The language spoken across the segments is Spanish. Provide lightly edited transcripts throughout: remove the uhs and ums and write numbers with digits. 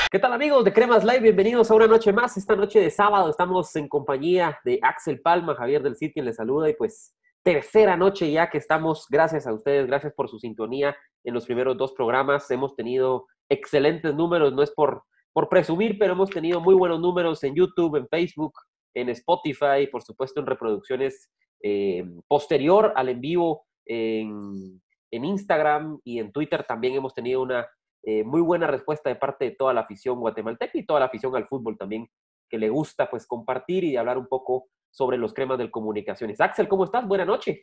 ¿Qué tal, amigos de Cremas Live? Bienvenidos a una noche más. Esta noche de sábado estamos en compañía de Axel Palma, Javier del Cid, quien les saluda, y pues tercera noche ya que estamos. Gracias a ustedes, gracias por su sintonía en los primeros dos programas. Hemos tenido excelentes números, no es por presumir, pero hemos tenido muy buenos números en YouTube, en Facebook, en Spotify, por supuesto en reproducciones posterior al en vivo en Instagram y en Twitter. También hemos tenido una muy buena respuesta de parte de toda la afición guatemalteca y toda la afición al fútbol también, que le gusta pues compartir y hablar un poco sobre los cremas de comunicaciones. Axel, ¿cómo estás? Buena noche.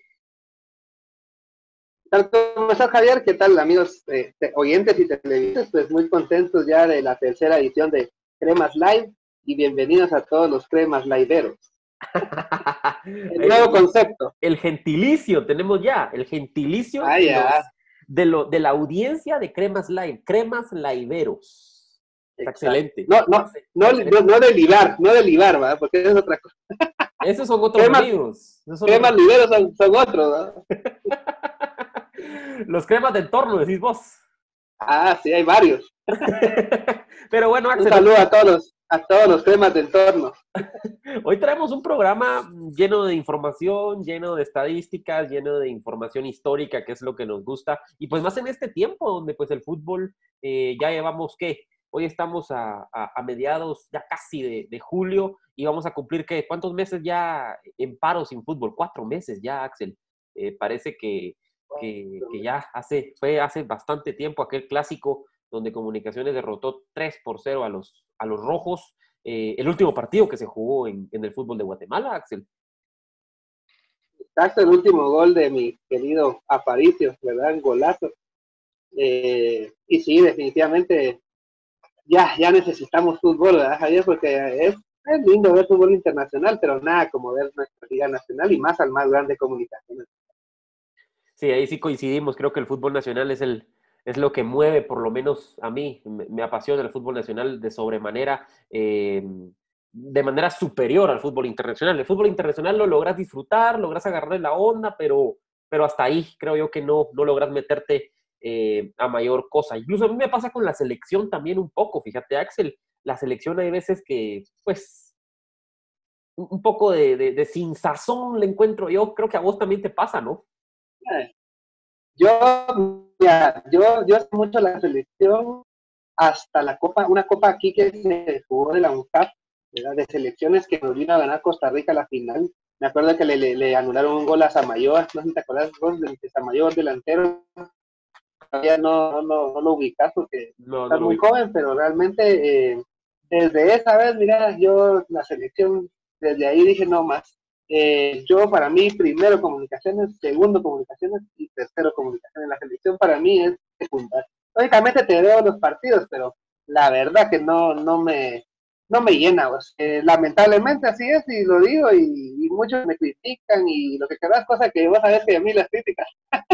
¿Qué tal? ¿Cómo estás, Javier? ¿Qué tal, amigos oyentes y televidentes? Pues muy contentos ya de la tercera edición de Cremas Live y bienvenidos a todos los Cremas Liveeros. El nuevo concepto. El gentilicio, tenemos ya, el gentilicio de la audiencia de Cremas Live, Cremas Liveeros. Excelente. No de libar, ¿verdad? Porque es otra cosa. Esos son otros amigos. Cremas Liveros son otros, ¿verdad? Los cremas de entorno, decís vos. Ah, sí, hay varios. Pero bueno, Axel, un saludo a todos los cremas de entorno. Hoy traemos un programa lleno de información, lleno de estadísticas, lleno de información histórica, que es lo que nos gusta. Y pues más en este tiempo donde pues el fútbol ya llevamos, ¿qué? Hoy estamos a mediados ya casi de julio y vamos a cumplir, ¿qué? ¿Cuántos meses ya en paro sin fútbol? 4 meses ya, Axel. Parece que ya fue hace bastante tiempo aquel clásico donde Comunicaciones derrotó 3-0 a los rojos. El último partido que se jugó en el fútbol de Guatemala, Axel. Exacto, el último gol de mi querido Aparicio, ¿verdad? Un golazo. Y sí, definitivamente ya necesitamos fútbol, ¿verdad, Javier? Porque es lindo ver fútbol internacional, pero nada como ver nuestra liga nacional y más al más grande Comunicaciones. Sí, ahí sí coincidimos. Creo que el fútbol nacional es lo que mueve, por lo menos a mí. Me apasiona el fútbol nacional de sobremanera, de manera superior al fútbol internacional. El fútbol internacional lo logras disfrutar, logras agarrarle la onda, pero hasta ahí creo yo que no logras meterte a mayor cosa. Incluso a mí me pasa con la selección también un poco. Fíjate, Axel, la selección hay veces que, pues, un poco de sin sazón le encuentro yo. Creo que a vos también te pasa, ¿no? Yo hace mucho la selección hasta una copa aquí que se jugó de la UNCAP, ¿verdad? De selecciones que nos vino a ganar Costa Rica a la final. Me acuerdo que le anularon un gol a Samayoa, no sé si te acuerdas, gol de Samayoa, delantero. Todavía no lo ubicas porque estás muy joven, pero realmente desde esa vez, mira, yo la selección, desde ahí dije no más. Yo para mí, primero comunicaciones, segundo comunicaciones y tercero comunicaciones. La selección para mí es secundaria. Lógicamente te veo los partidos, pero la verdad que no me llena. Lamentablemente así es y lo digo y muchos me critican y lo que querrás, cosa que vos sabés que a mí las críticas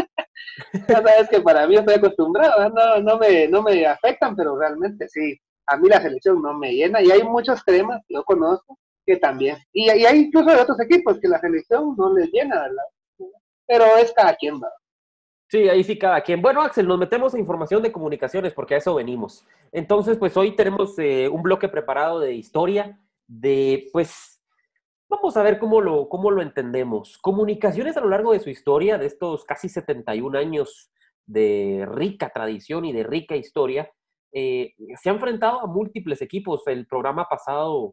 ya sabes que para mí estoy acostumbrado, no me afectan, pero realmente sí, a mí la selección no me llena y hay muchos temas que yo conozco que también, y hay incluso de otros equipos que la selección no les llena, ¿verdad? Pero es cada quien, ¿verdad? Sí, ahí sí cada quien. Bueno, Axel, nos metemos en información de comunicaciones porque a eso venimos. Entonces, pues hoy tenemos un bloque preparado de historia, pues, vamos a ver cómo lo entendemos. Comunicaciones a lo largo de su historia, de estos casi 71 años de rica tradición y de rica historia, se ha enfrentado a múltiples equipos. El programa pasado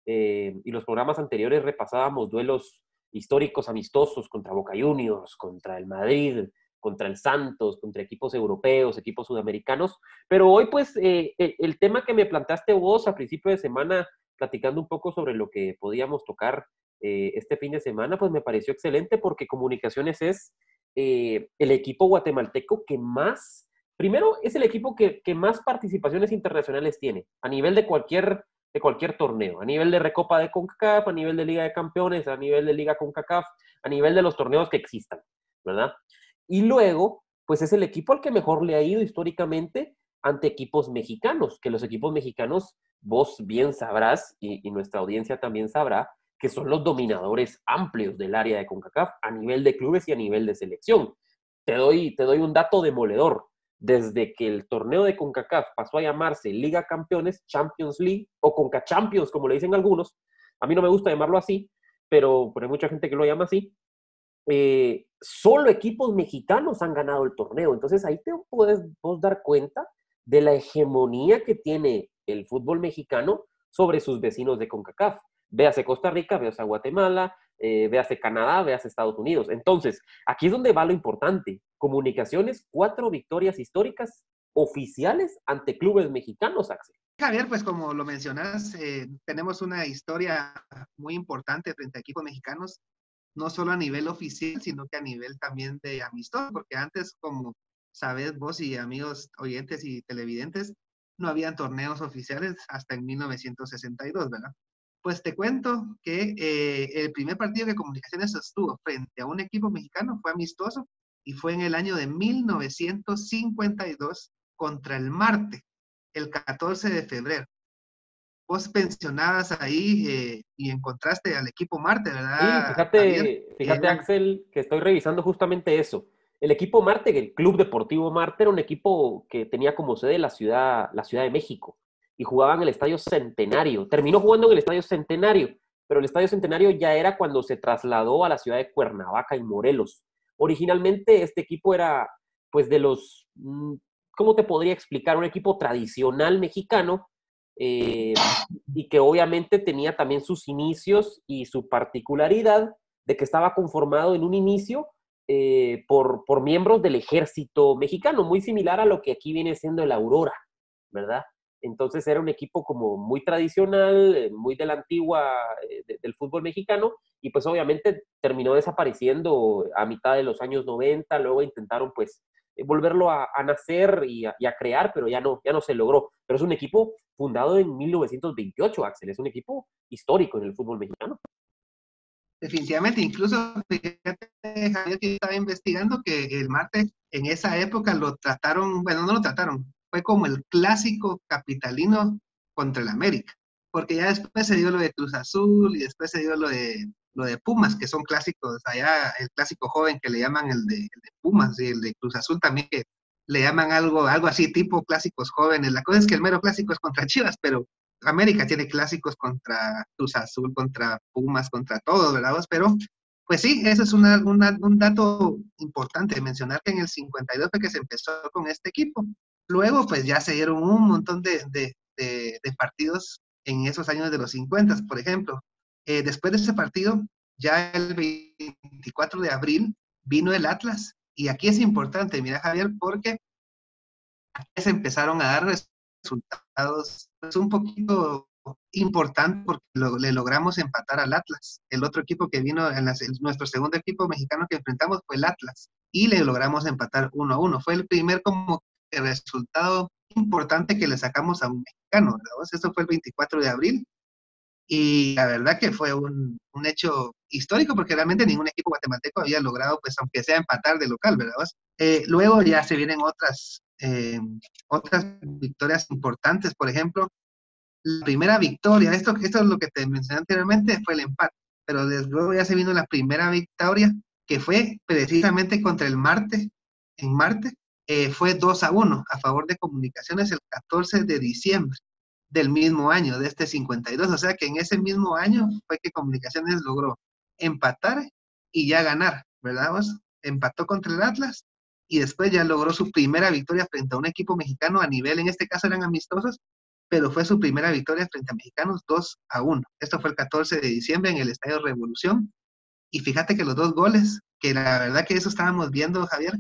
y los programas anteriores repasábamos duelos históricos amistosos contra Boca Juniors, contra el Madrid, contra el Santos, contra equipos europeos, equipos sudamericanos. Pero hoy, pues, el tema que me planteaste vos a principio de semana, platicando un poco sobre lo que podíamos tocar este fin de semana, pues me pareció excelente porque Comunicaciones es el equipo guatemalteco que más, primero es el equipo que más participaciones internacionales tiene a nivel de cualquier torneo, a nivel de Recopa de CONCACAF, a nivel de Liga de Campeones, a nivel de Liga CONCACAF, a nivel de los torneos que existan, ¿verdad? Y luego, pues es el equipo al que mejor le ha ido históricamente ante equipos mexicanos, que los equipos mexicanos, vos bien sabrás, y nuestra audiencia también sabrá, que son los dominadores amplios del área de CONCACAF a nivel de clubes y a nivel de selección. Te doy un dato demoledor. desde que el torneo de CONCACAF pasó a llamarse Liga Campeones, Champions League, o CONCAChampions, como le dicen algunos. A mí no me gusta llamarlo así, pero hay mucha gente que lo llama así. Solo equipos mexicanos han ganado el torneo. Entonces ahí te puedes vos dar cuenta de la hegemonía que tiene el fútbol mexicano sobre sus vecinos de CONCACAF. Véase Costa Rica, véase Guatemala, véase Canadá, véase Estados Unidos. Entonces, aquí es donde va lo importante. Comunicaciones, 4 victorias históricas oficiales ante clubes mexicanos, Axel. Javier, pues como lo mencionas, tenemos una historia muy importante frente a equipos mexicanos, no solo a nivel oficial, sino que a nivel también de amistoso, porque antes, como sabes vos y amigos oyentes y televidentes, no habían torneos oficiales hasta en 1962, ¿verdad? Pues te cuento que el primer partido que Comunicaciones sostuvo frente a un equipo mexicano fue amistoso y fue en el año de 1952 contra el Marte, el 14 de febrero. Vos pensionabas ahí y encontraste al equipo Marte, ¿verdad, Sí, Javier? fíjate, Axel, que estoy revisando justamente eso. El equipo Marte, el Club Deportivo Marte, era un equipo que tenía como sede la Ciudad de México y jugaba en el Estadio Centenario. Terminó jugando en el Estadio Centenario, pero el Estadio Centenario ya era cuando se trasladó a la ciudad de Cuernavaca, en Morelos. Originalmente este equipo era, pues, de los, ¿cómo te podría explicar? Un equipo tradicional mexicano, eh, y que obviamente tenía también sus inicios y su particularidad de que estaba conformado en un inicio por miembros del ejército mexicano, muy similar a lo que aquí viene siendo el Aurora, ¿verdad? Entonces era un equipo como muy tradicional, muy de la antigua del fútbol mexicano, y pues obviamente terminó desapareciendo a mitad de los años 90. Luego intentaron pues volverlo a nacer y a crear, pero ya no se logró. Pero es un equipo fundado en 1928, Axel, es un equipo histórico en el fútbol mexicano. Definitivamente, incluso fíjate, Javier, que estaba investigando que el Marte en esa época lo trataron, bueno, no lo trataron, fue como el clásico capitalino contra el América, porque ya después se dio lo de Cruz Azul y después se dio lo de Pumas, que son clásicos allá, el clásico joven que le llaman el de Pumas y el de Cruz Azul también, que le llaman algo así, tipo clásicos jóvenes. La cosa es que el mero clásico es contra Chivas, pero América tiene clásicos contra Cruz Azul, contra Pumas, contra todos, ¿verdad? Pero, pues sí, eso es un dato importante, mencionar que en el 52 fue que se empezó con este equipo. Luego, pues ya se dieron un montón de partidos en esos años de los 50, por ejemplo. Después de ese partido, ya el 24 de abril, vino el Atlas. Y aquí es importante, mira, Javier, porque se empezaron a dar resultados pues, un poquito importantes porque le logramos empatar al Atlas. El otro equipo que vino, nuestro segundo equipo mexicano que enfrentamos fue el Atlas y le logramos empatar 1-1. Fue el primer como resultado importante que le sacamos a un mexicano, ¿verdad? Esto fue el 24 de abril y la verdad que fue un hecho histórico porque realmente ningún equipo guatemalteco había logrado, pues aunque sea empatar de local, ¿verdad? Luego ya se vienen otras victorias importantes, por ejemplo, la primera victoria, esto es lo que te mencioné anteriormente, fue el empate, pero desde luego ya se vino la primera victoria, que fue precisamente contra el Marte, en Marte, fue 2-1 a favor de Comunicaciones el 14 de diciembre del mismo año, de este 52, o sea que en ese mismo año fue que Comunicaciones logró empatar y ya ganar, ¿verdad vos? Empató contra el Atlas y después ya logró su primera victoria frente a un equipo mexicano a nivel, en este caso eran amistosos, pero fue su primera victoria frente a mexicanos 2-1. Esto fue el 14 de diciembre en el Estadio Revolución. Y fíjate que los dos goles, que la verdad que eso estábamos viendo, Javier,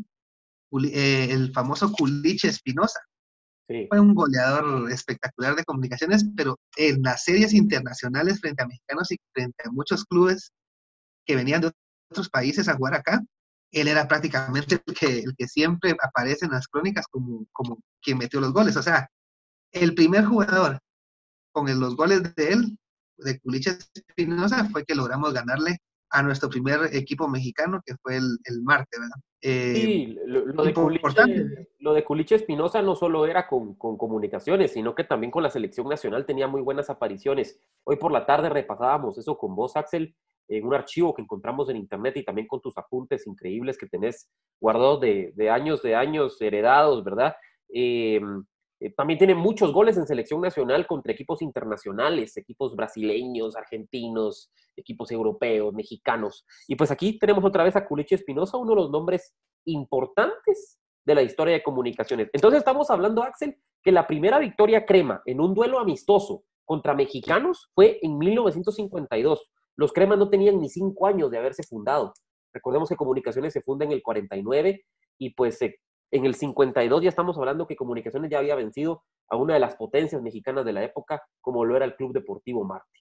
el famoso Culiche Espinosa, Sí. fue un goleador espectacular de Comunicaciones, pero en las series internacionales frente a mexicanos y frente a muchos clubes que venían de otros países a jugar acá, él era prácticamente el que siempre aparece en las crónicas como quien metió los goles. O sea, el primer jugador con los goles de él, de Culiche Espinosa, fue que logramos ganarle a nuestro primer equipo mexicano, que fue el Marte, ¿verdad? Sí, Importante. Lo de Culiche Espinosa no solo era con Comunicaciones, sino que también con la selección nacional tenía muy buenas apariciones. Hoy por la tarde repasábamos eso con vos, Axel, en un archivo que encontramos en internet y también con tus apuntes increíbles que tenés guardados de años heredados, ¿verdad? También tiene muchos goles en selección nacional contra equipos internacionales, equipos brasileños, argentinos, equipos europeos, mexicanos. Y pues aquí tenemos otra vez a Culiche Espinosa, uno de los nombres importantes de la historia de comunicaciones. Entonces estamos hablando, Axel, que la primera victoria crema en un duelo amistoso contra mexicanos fue en 1952. Los cremas no tenían ni 5 años de haberse fundado. Recordemos que Comunicaciones se funda en el 49 y pues en el 52 ya estamos hablando que Comunicaciones ya había vencido a una de las potencias mexicanas de la época, como lo era el Club Deportivo Marte.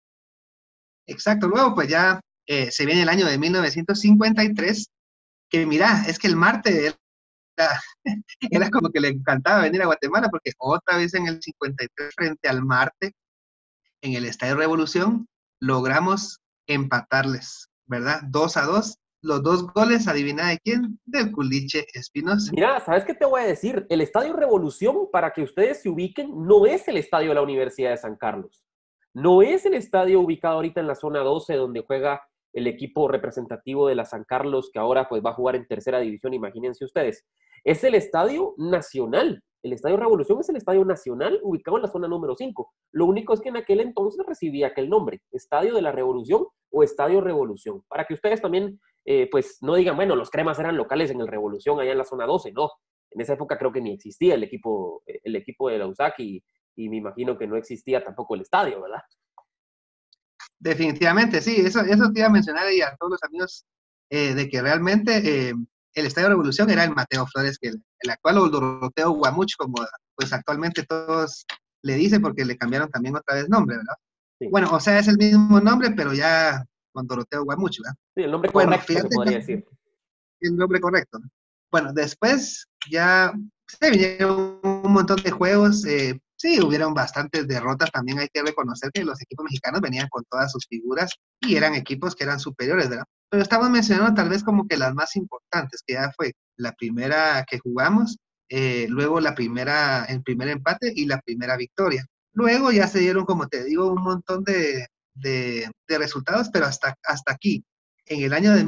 Exacto, luego pues ya se viene el año de 1953, que mira, es que el Marte era, era como que le encantaba venir a Guatemala, porque otra vez en el 53 frente al Marte, en el Estadio Revolución, logramos empatarles, ¿verdad? 2-2. Los 2 goles, adivina de quién, del Culiche Espinosa. Mira, ¿sabes qué te voy a decir? El Estadio Revolución, para que ustedes se ubiquen, no es el estadio de la Universidad de San Carlos. No es el estadio ubicado ahorita en la zona 12, donde juega el equipo representativo de la San Carlos, que ahora pues va a jugar en tercera división, imagínense ustedes. Es el Estadio Nacional. El Estadio Revolución es el Estadio Nacional ubicado en la zona número 5. Lo único es que en aquel entonces recibía aquel nombre, Estadio de la Revolución o Estadio Revolución, para que ustedes también pues no digan, bueno, los cremas eran locales en el Revolución, allá en la zona 12, no. En esa época creo que ni existía el equipo de la USAC y me imagino que no existía tampoco el estadio, ¿verdad? Definitivamente, sí, eso te iba a mencionar y a todos los amigos de que realmente el Estadio Revolución era el Mateo Flores, que el actual o el Doroteo Guamuch, como pues actualmente todos le dicen porque le cambiaron también otra vez nombre, ¿verdad? Sí. Bueno, o sea, es el mismo nombre, pero ya con Doroteo Guamuch, ¿verdad? Sí, el nombre Bueno, correcto fíjate, se podría decir. el nombre correcto. Bueno, después ya se vinieron un montón de juegos. Sí, hubieron bastantes derrotas. También hay que reconocer que los equipos mexicanos venían con todas sus figuras y eran equipos que eran superiores, ¿verdad? Pero estamos mencionando tal vez como que las más importantes, que ya fue la primera que jugamos, luego el primer empate y la primera victoria. Luego ya se dieron, como te digo, un montón de resultados, pero hasta aquí. En el año de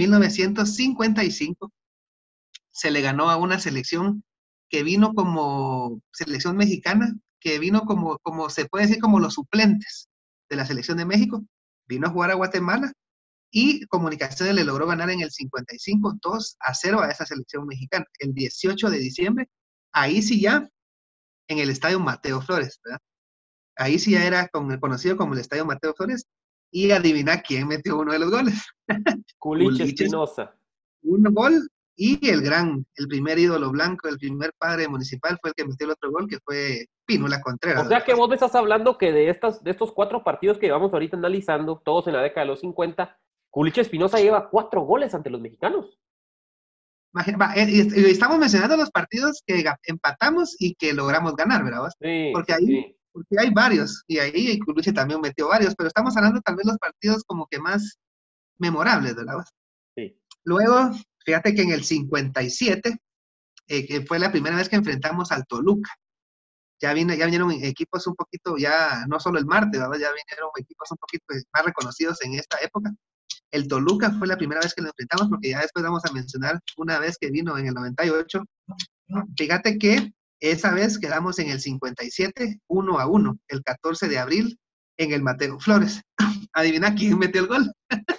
1955 se le ganó a una selección que vino como selección mexicana, que vino como se puede decir como los suplentes de la selección de México, vino a jugar a Guatemala y Comunicaciones le logró ganar en el 55 2-0 a esa selección mexicana. El 18 de diciembre, ahí sí ya, en el Estadio Mateo Flores, ¿verdad? Ahí sí ya era conocido como el Estadio Mateo Flores, y adivina quién metió uno de los goles. Culiche Espinosa. Un gol, y el primer ídolo blanco, el primer padre municipal fue el que metió el otro gol, que fue Pinula Contreras. O sea que vos me estás hablando que de estos 4 partidos que llevamos ahorita analizando, todos en la década de los 50, Culiche Espinosa lleva 4 goles ante los mexicanos. Y estamos mencionando los partidos que empatamos y que logramos ganar, ¿verdad? Sí, porque sí. porque hay varios, y ahí Culiche también metió varios, pero estamos hablando tal vez los partidos como que más memorables, ¿verdad? Sí. Luego, fíjate que en el 57, que fue la primera vez que enfrentamos al Toluca. Ya vinieron equipos un poquito, ya no solo el Marte, ¿verdad? Ya vinieron equipos un poquito más reconocidos en esta época. El Toluca fue la primera vez que lo enfrentamos, porque ya después vamos a mencionar una vez que vino en el 98. Fíjate que esa vez quedamos en el 57, 1-1, el 14 de abril, en el Mateo Flores. Adivina quién metió el gol.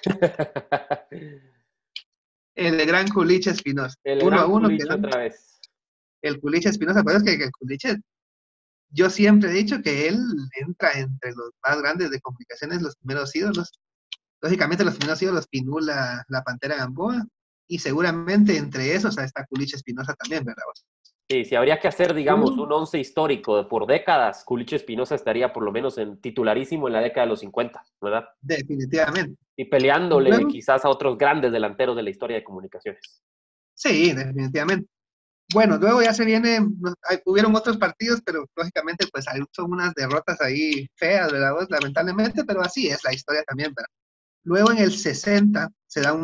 El gran Culiche Espinosa. El 1-1 Culiche quedamos. otra vez. El Culiche Espinosa, pues es que el Culiche, yo siempre he dicho que él entra entre los más grandes de Comunicaciones, los primeros ídolos. Lógicamente los primeros ídolos, Pinula, la Pantera Gamboa, y seguramente entre esos está Culiche Espinosa también, ¿verdad? Sí, si habría que hacer, digamos, un 11 histórico por décadas, Culiche Espinosa estaría por lo menos en titularísimo en la década de los 50, ¿verdad? Definitivamente. Y peleándole Luego, quizás a otros grandes delanteros de la historia de Comunicaciones. sí, definitivamente. Bueno, luego ya se viene, hubieron otros partidos, pero lógicamente pues son unas derrotas ahí feas, ¿verdad? Lamentablemente, pero así es la historia también, ¿verdad? Luego en el 60 se da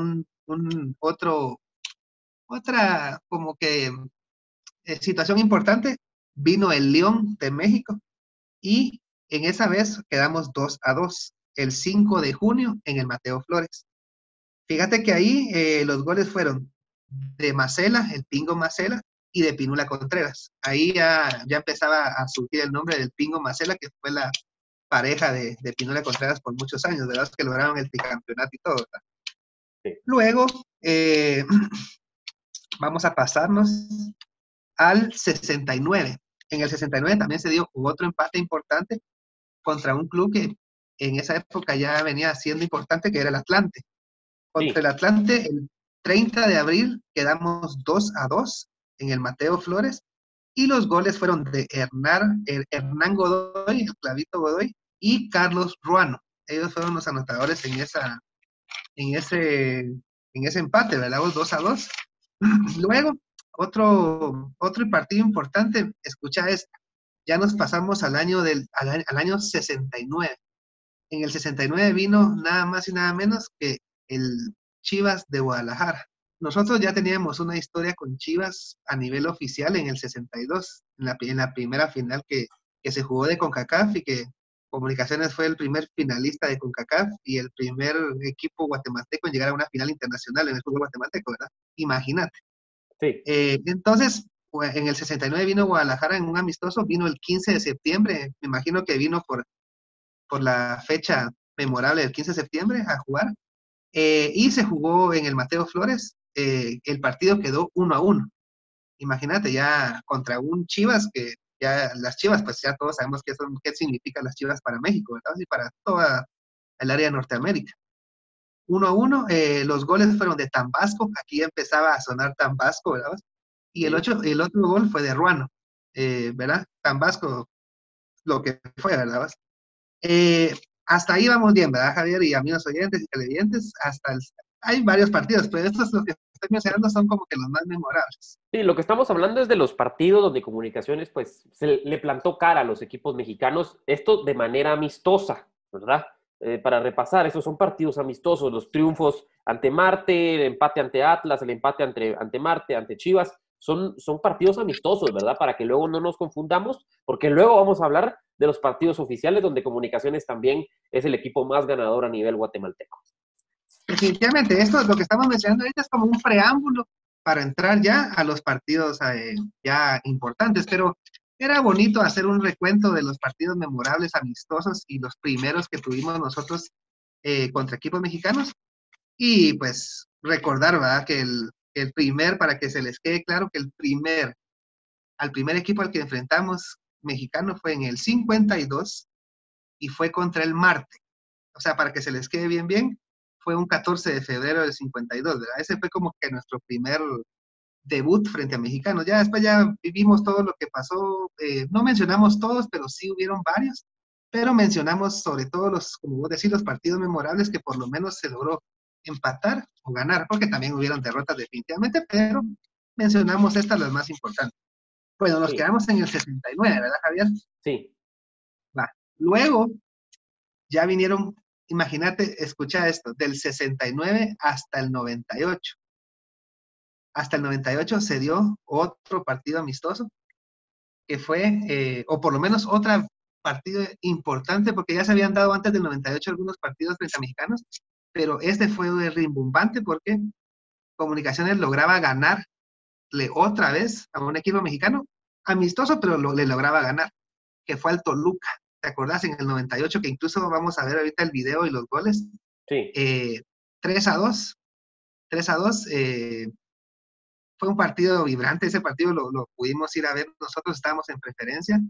otra como que situación importante, vino el León de México y en esa vez quedamos 2-2. el 5 de junio en el Mateo Flores. Fíjate que ahí los goles fueron de Macela, el Pingo Macela, y de Pinula Contreras. Ahí ya empezaba a surgir el nombre del Pingo Macela, que fue la pareja de Pinula Contreras por muchos años, de los que lograron el tricampeonato y todo, ¿verdad? Sí. Luego, vamos a pasarnos al 69. En el 69 también se dio otro empate importante contra un club que en esa época ya venía siendo importante, que era el Atlante. Contra Sí. el Atlante, el 30 de abril quedamos 2-2 en el Mateo Flores, y los goles fueron de Hernán Godoy, el Clavito Godoy, y Carlos Ruano. Ellos fueron los anotadores en ese empate, ¿verdad? 2-2. Luego, otro partido importante, escucha esto, ya nos pasamos al año 69. En el 69 vino nada más y nada menos que el Chivas de Guadalajara. Nosotros ya teníamos una historia con Chivas a nivel oficial en el 62, en la primera final que se jugó de CONCACAF, y que Comunicaciones fue el primer finalista de CONCACAF y el primer equipo guatemalteco en llegar a una final internacional en el fútbol guatemalteco, ¿verdad? Imagínate. Sí. Entonces, pues, en el 69 vino Guadalajara en un amistoso, vino el 15 de septiembre, me imagino que vino por la fecha memorable del 15 de septiembre a jugar, y se jugó en el Mateo Flores. El partido quedó 1-1. Imagínate, ya contra un Chivas, que ya las Chivas, pues ya todos sabemos qué significan las Chivas para México, ¿verdad? Y para toda el área de Norteamérica. 1-1, los goles fueron de Tambasco, aquí empezaba a sonar Tambasco, ¿verdad? Y el otro gol fue de Ruano, ¿verdad? Tambasco, lo que fue, ¿verdad? Hasta ahí vamos bien, ¿verdad, Javier? Y amigos oyentes y televidentes, hay varios partidos, pero estos los que estoy mencionando son como que los más memorables. Sí, lo que estamos hablando es de los partidos donde Comunicaciones pues se le plantó cara a los equipos mexicanos, esto de manera amistosa, ¿verdad? Para repasar, esos son partidos amistosos, los triunfos ante Marte, el empate ante Atlas, el empate ante Marte, ante Chivas, son partidos amistosos, ¿verdad? Para que luego no nos confundamos, porque luego vamos a hablar de los partidos oficiales donde Comunicaciones también es el equipo más ganador a nivel guatemalteco. Definitivamente, esto, lo que estamos mencionando ahorita es como un preámbulo para entrar ya a los partidos ya importantes, pero era bonito hacer un recuento de los partidos memorables, amistosos, y los primeros que tuvimos nosotros contra equipos mexicanos, y pues recordar, ¿verdad? Que el primer, para que se les quede claro, que al primer equipo al que enfrentamos mexicano fue en el 52 y fue contra el Marte. O sea, para que se les quede bien, fue un 14 de febrero del 52, ¿verdad? Ese fue como que nuestro primer debut frente a mexicanos. Ya después ya vivimos todo lo que pasó, no mencionamos todos, pero sí hubieron varios, pero mencionamos sobre todo como vos decís, los partidos memorables que por lo menos se logró empatar o ganar, porque también hubieron derrotas definitivamente, pero mencionamos estas las más importantes. Bueno, nos Sí, quedamos en el 69, ¿verdad, Javier? sí, Va. Luego ya vinieron, imagínate, escucha esto, del 69 hasta el 98. Hasta el 98 se dio otro partido amistoso, que fue, o por lo menos otro partido importante, porque ya se habían dado antes del 98 algunos partidos frente a mexicanos, pero este fue rimbombante porque Comunicaciones lograba ganarle otra vez a un equipo mexicano, amistoso, pero le lograba ganar, que fue al Toluca. ¿Te acordás? En el 98, que incluso vamos a ver ahorita el video y los goles. sí. 3-2. 3-2. Fue un partido vibrante. Ese partido lo pudimos ir a ver. Nosotros estábamos en preferencia.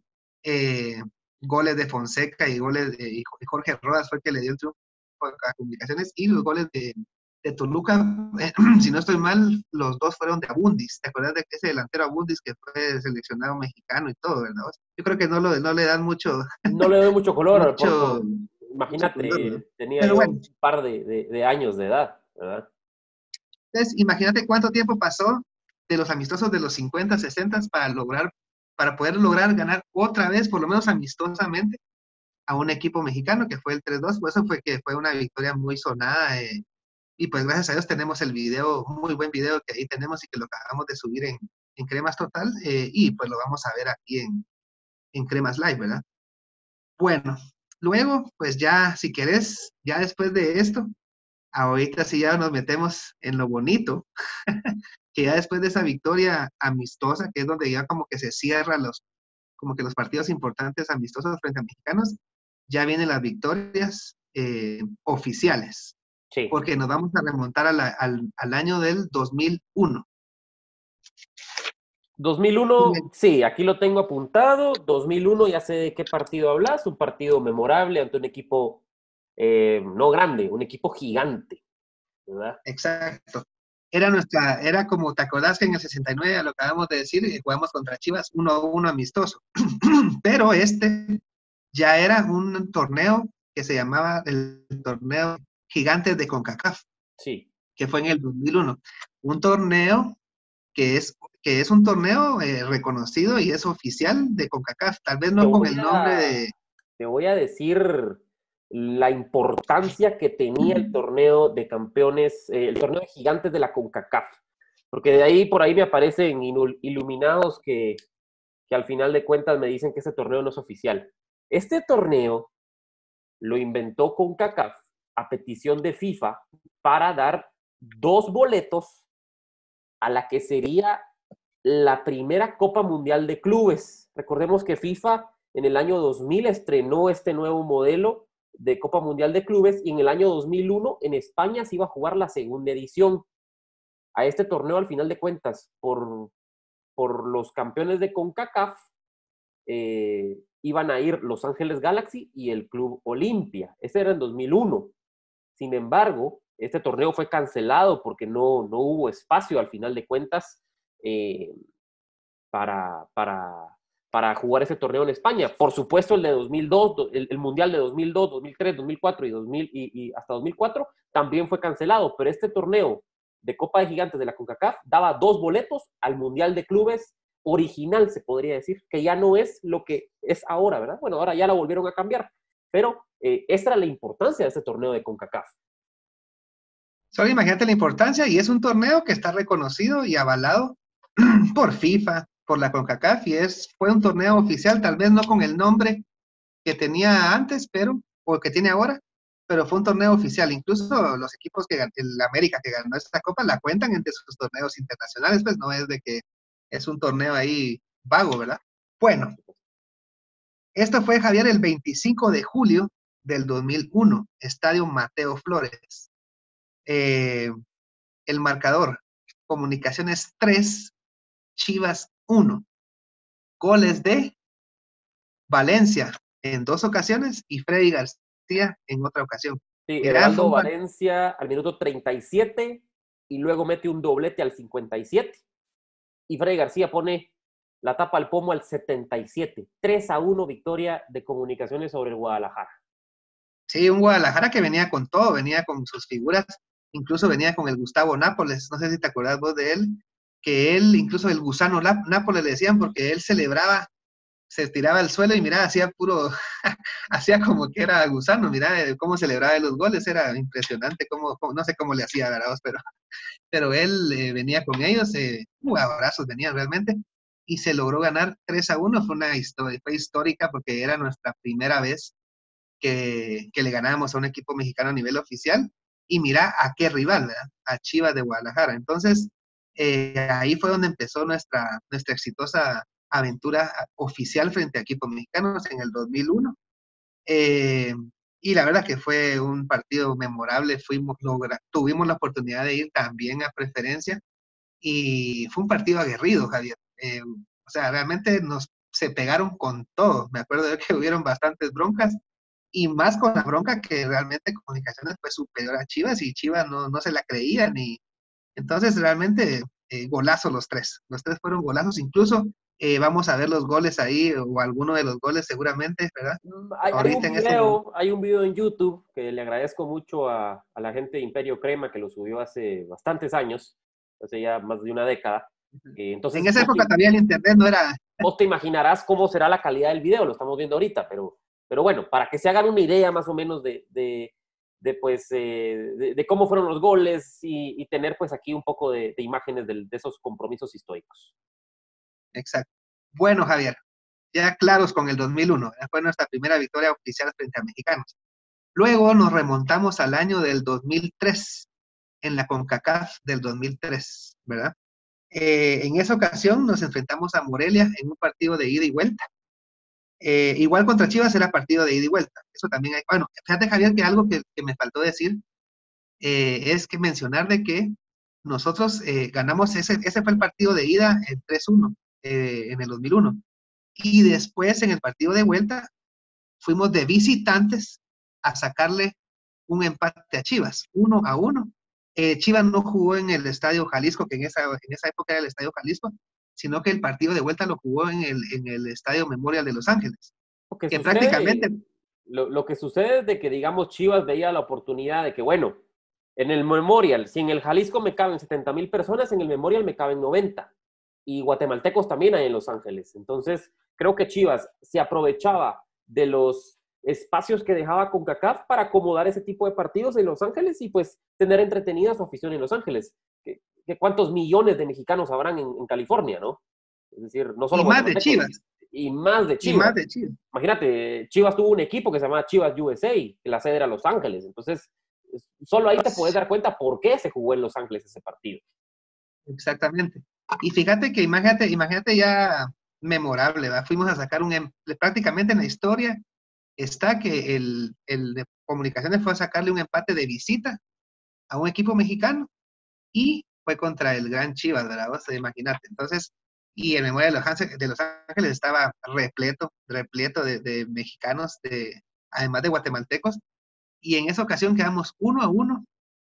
Goles de Fonseca y goles de Jorge Rodas fue el que le dio el triunfo a Comunicaciones. Y los goles de Toluca, si no estoy mal, los dos fueron de Abundis. ¿Te acuerdas de ese delantero Abundis que fue seleccionado mexicano y todo, verdad? Yo creo que no le dan mucho. No le doy mucho color, mucho, imagínate, mucho color, ¿no? tenía Pero yo bueno, un par de años de edad, ¿verdad? entonces imagínate cuánto tiempo pasó de los amistosos de los 50, 60 para poder lograr ganar otra vez, por lo menos amistosamente, a un equipo mexicano, que fue el 3-2. Por eso fue que fue una victoria muy sonada. Y pues gracias a Dios tenemos el video, muy buen video que ahí tenemos y que lo acabamos de subir en Cremas Total, y pues lo vamos a ver aquí en Cremas Live, ¿verdad? Bueno, Luego, pues ya, si querés, ya después de esto, ahorita sí ya nos metemos en lo bonito, que ya después de esa victoria amistosa, que es donde ya como que se cierran como que los partidos importantes amistosos frente a mexicanos, ya vienen las victorias oficiales, Sí. porque nos vamos a remontar al año del 2001. 2001, sí, aquí lo tengo apuntado. 2001, ya sé de qué partido hablas. Un partido memorable ante un equipo no grande, un equipo gigante, ¿verdad? Exacto. Era como, ¿te acordás que en el 69, lo acabamos de decir, jugamos contra Chivas 1-1 amistoso? Pero este ya era un torneo que se llamaba el torneo Gigantes de CONCACAF, Sí. que fue en el 2001. Un torneo que es un torneo reconocido y es oficial de CONCACAF, tal vez Te no con voy el nombre a, de... te voy a decir la importancia que tenía el torneo de campeones, el torneo de gigantes de la CONCACAF. Porque de ahí, por ahí me aparecen iluminados que al final de cuentas me dicen que ese torneo no es oficial. Este torneo lo inventó CONCACAF a petición de FIFA para dar 2 boletos a la que sería la primera Copa Mundial de Clubes. Recordemos que FIFA en el año 2000 estrenó este nuevo modelo de Copa Mundial de Clubes y en el año 2001 en España se iba a jugar la segunda edición. A este torneo, al final de cuentas, por los campeones de CONCACAF, iban a ir Los Ángeles Galaxy y el Club Olimpia. Ese era en 2001. Sin embargo, este torneo fue cancelado porque no hubo espacio al final de cuentas eh, para, para, para jugar ese torneo en España. Por supuesto, el de 2002, el Mundial de 2002, 2003, 2004 y, 2000, y hasta 2004 también fue cancelado, pero este torneo de Copa de Gigantes de la CONCACAF daba 2 boletos al Mundial de Clubes original, se podría decir, que ya no es lo que es ahora, ¿verdad? Bueno, ahora ya la volvieron a cambiar, pero esta era la importancia de este torneo de CONCACAF. Solo imagínate la importancia, y es un torneo que está reconocido y avalado por FIFA, por la CONCACAF, y fue un torneo oficial, tal vez no con el nombre que tenía antes, o que tiene ahora, pero fue un torneo oficial. Incluso los equipos el América que ganó esta copa la cuentan entre sus torneos internacionales, pues no es de que es un torneo ahí vago, ¿verdad? Bueno, esto fue, Javier, el 25 de julio del 2001, Estadio Mateo Flores. El marcador, Comunicaciones 3, Chivas 1. Goles de Valencia en 2 ocasiones y Freddy García en otra ocasión. Sí, Mira, Edvaldo Valencia al minuto 37 y luego mete un doblete al 57. Y Freddy García pone la tapa al pomo al 77. 3-1 victoria de Comunicaciones sobre el Guadalajara. Sí, un Guadalajara que venía con todo, venía con sus figuras, incluso venía con el Gustavo Nápoles, no sé si te acordás vos de él, que él, incluso el gusano Nápoles le decían porque él celebraba, se tiraba al suelo y mira, hacía puro, hacía como que era gusano, mira cómo celebraba los goles, era impresionante, no sé cómo le hacía, ¿verdad? Pero él venía con ellos, abrazos venían realmente, y se logró ganar 3-1, fue una historia, fue histórica porque era nuestra primera vez que le ganábamos a un equipo mexicano a nivel oficial, y mira a qué rival, ¿verdad? A Chivas de Guadalajara. Entonces, ahí fue donde empezó nuestra exitosa aventura oficial frente a equipos mexicanos en el 2001. Y la verdad que fue un partido memorable, tuvimos la oportunidad de ir también a preferencia, y fue un partido aguerrido, Javier. O sea, realmente se pegaron con todo. Me acuerdo de que hubieron bastantes broncas, y más con la bronca que realmente Comunicaciones fue superior a Chivas, y Chivas no se la creían, y entonces realmente golazos los tres fueron golazos, incluso vamos a ver los goles ahí, o alguno de los goles seguramente, ¿verdad? Ahorita en este momento. Hay un video en YouTube que le agradezco mucho a la gente de Imperio Crema que lo subió hace bastantes años, hace ya más de una década. Entonces, En esa época también el internet no era... Vos te imaginarás cómo será la calidad del video, lo estamos viendo ahorita, pero bueno, para que se hagan una idea más o menos de cómo fueron los goles y tener pues aquí un poco de imágenes de esos compromisos históricos. Exacto. Bueno, Javier, ya claros con el 2001, fue nuestra primera victoria oficial frente a mexicanos. Luego nos remontamos al año del 2003, en la CONCACAF del 2003, ¿verdad? En esa ocasión nos enfrentamos a Morelia en un partido de ida y vuelta. Igual contra Chivas era partido de ida y vuelta. Eso también hay. Bueno, fíjate, Javier, que algo que me faltó decir es que mencionar de que nosotros ganamos, ese fue el partido de ida, el 3-1 en el 2001. Y después en el partido de vuelta fuimos de visitantes a sacarle un empate a Chivas, 1-1. Chivas no jugó en el Estadio Jalisco, que en esa época era el Estadio Jalisco, sino que el partido de vuelta lo jugó en el Estadio Memorial de Los Ángeles. Que prácticamente... Lo que sucede es de que, digamos, Chivas veía la oportunidad de que, bueno, en el Memorial, si en el Jalisco me caben 70,000 personas, en el Memorial me caben 90. Y guatemaltecos también hay en Los Ángeles. Entonces, creo que Chivas se aprovechaba de los espacios que dejaba CONCACAF para acomodar ese tipo de partidos en Los Ángeles y pues tener entretenida su afición en Los Ángeles. Que cuántos millones de mexicanos habrán en California, ¿no? Es decir, no solo y más de Chivas. Y más de Chivas. Y más de Chivas. Imagínate, Chivas tuvo un equipo que se llamaba Chivas USA, que la sede era Los Ángeles. Entonces, solo ahí te puedes dar cuenta por qué se jugó en Los Ángeles ese partido. Exactamente. Y fíjate que imagínate ya memorable, ¿va? Fuimos a sacar prácticamente en la historia está que el de Comunicaciones fue a sacarle un empate de visita a un equipo mexicano y fue contra el Gran Chivas, ¿verdad? O sea, imagínate. Entonces, y el Memorial de Los Ángeles estaba repleto de mexicanos, además de guatemaltecos, y en esa ocasión quedamos 1-1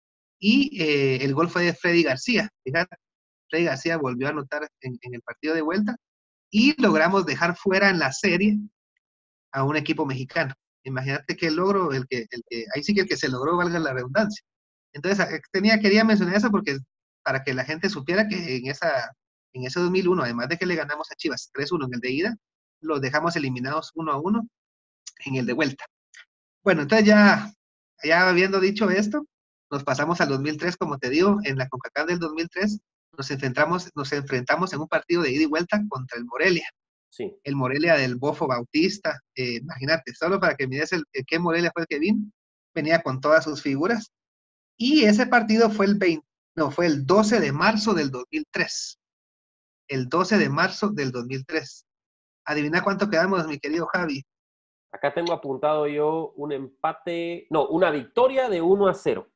y el gol fue de Freddy García. Fíjate, Freddy García volvió a anotar en el partido de vuelta y logramos dejar fuera en la serie a un equipo mexicano. Imagínate qué logro, ahí sí que el que se logró, valga la redundancia. Entonces, quería mencionar eso porque para que la gente supiera que en ese 2001, además de que le ganamos a Chivas 3-1 en el de ida, los dejamos eliminados 1-1 en el de vuelta. Bueno, entonces ya habiendo dicho esto, nos pasamos al 2003, como te digo, en la CONCACAF del 2003, nos enfrentamos en un partido de ida y vuelta contra el Morelia. Sí. El Morelia del Bofo Bautista, imagínate, solo para que mires qué Morelia fue el que vino, venía con todas sus figuras, y ese partido fue fue el 12 de marzo del 2003, el 12 de marzo del 2003. Adivina cuánto quedamos, mi querido Javi. Acá tengo apuntado yo una victoria de 1-0.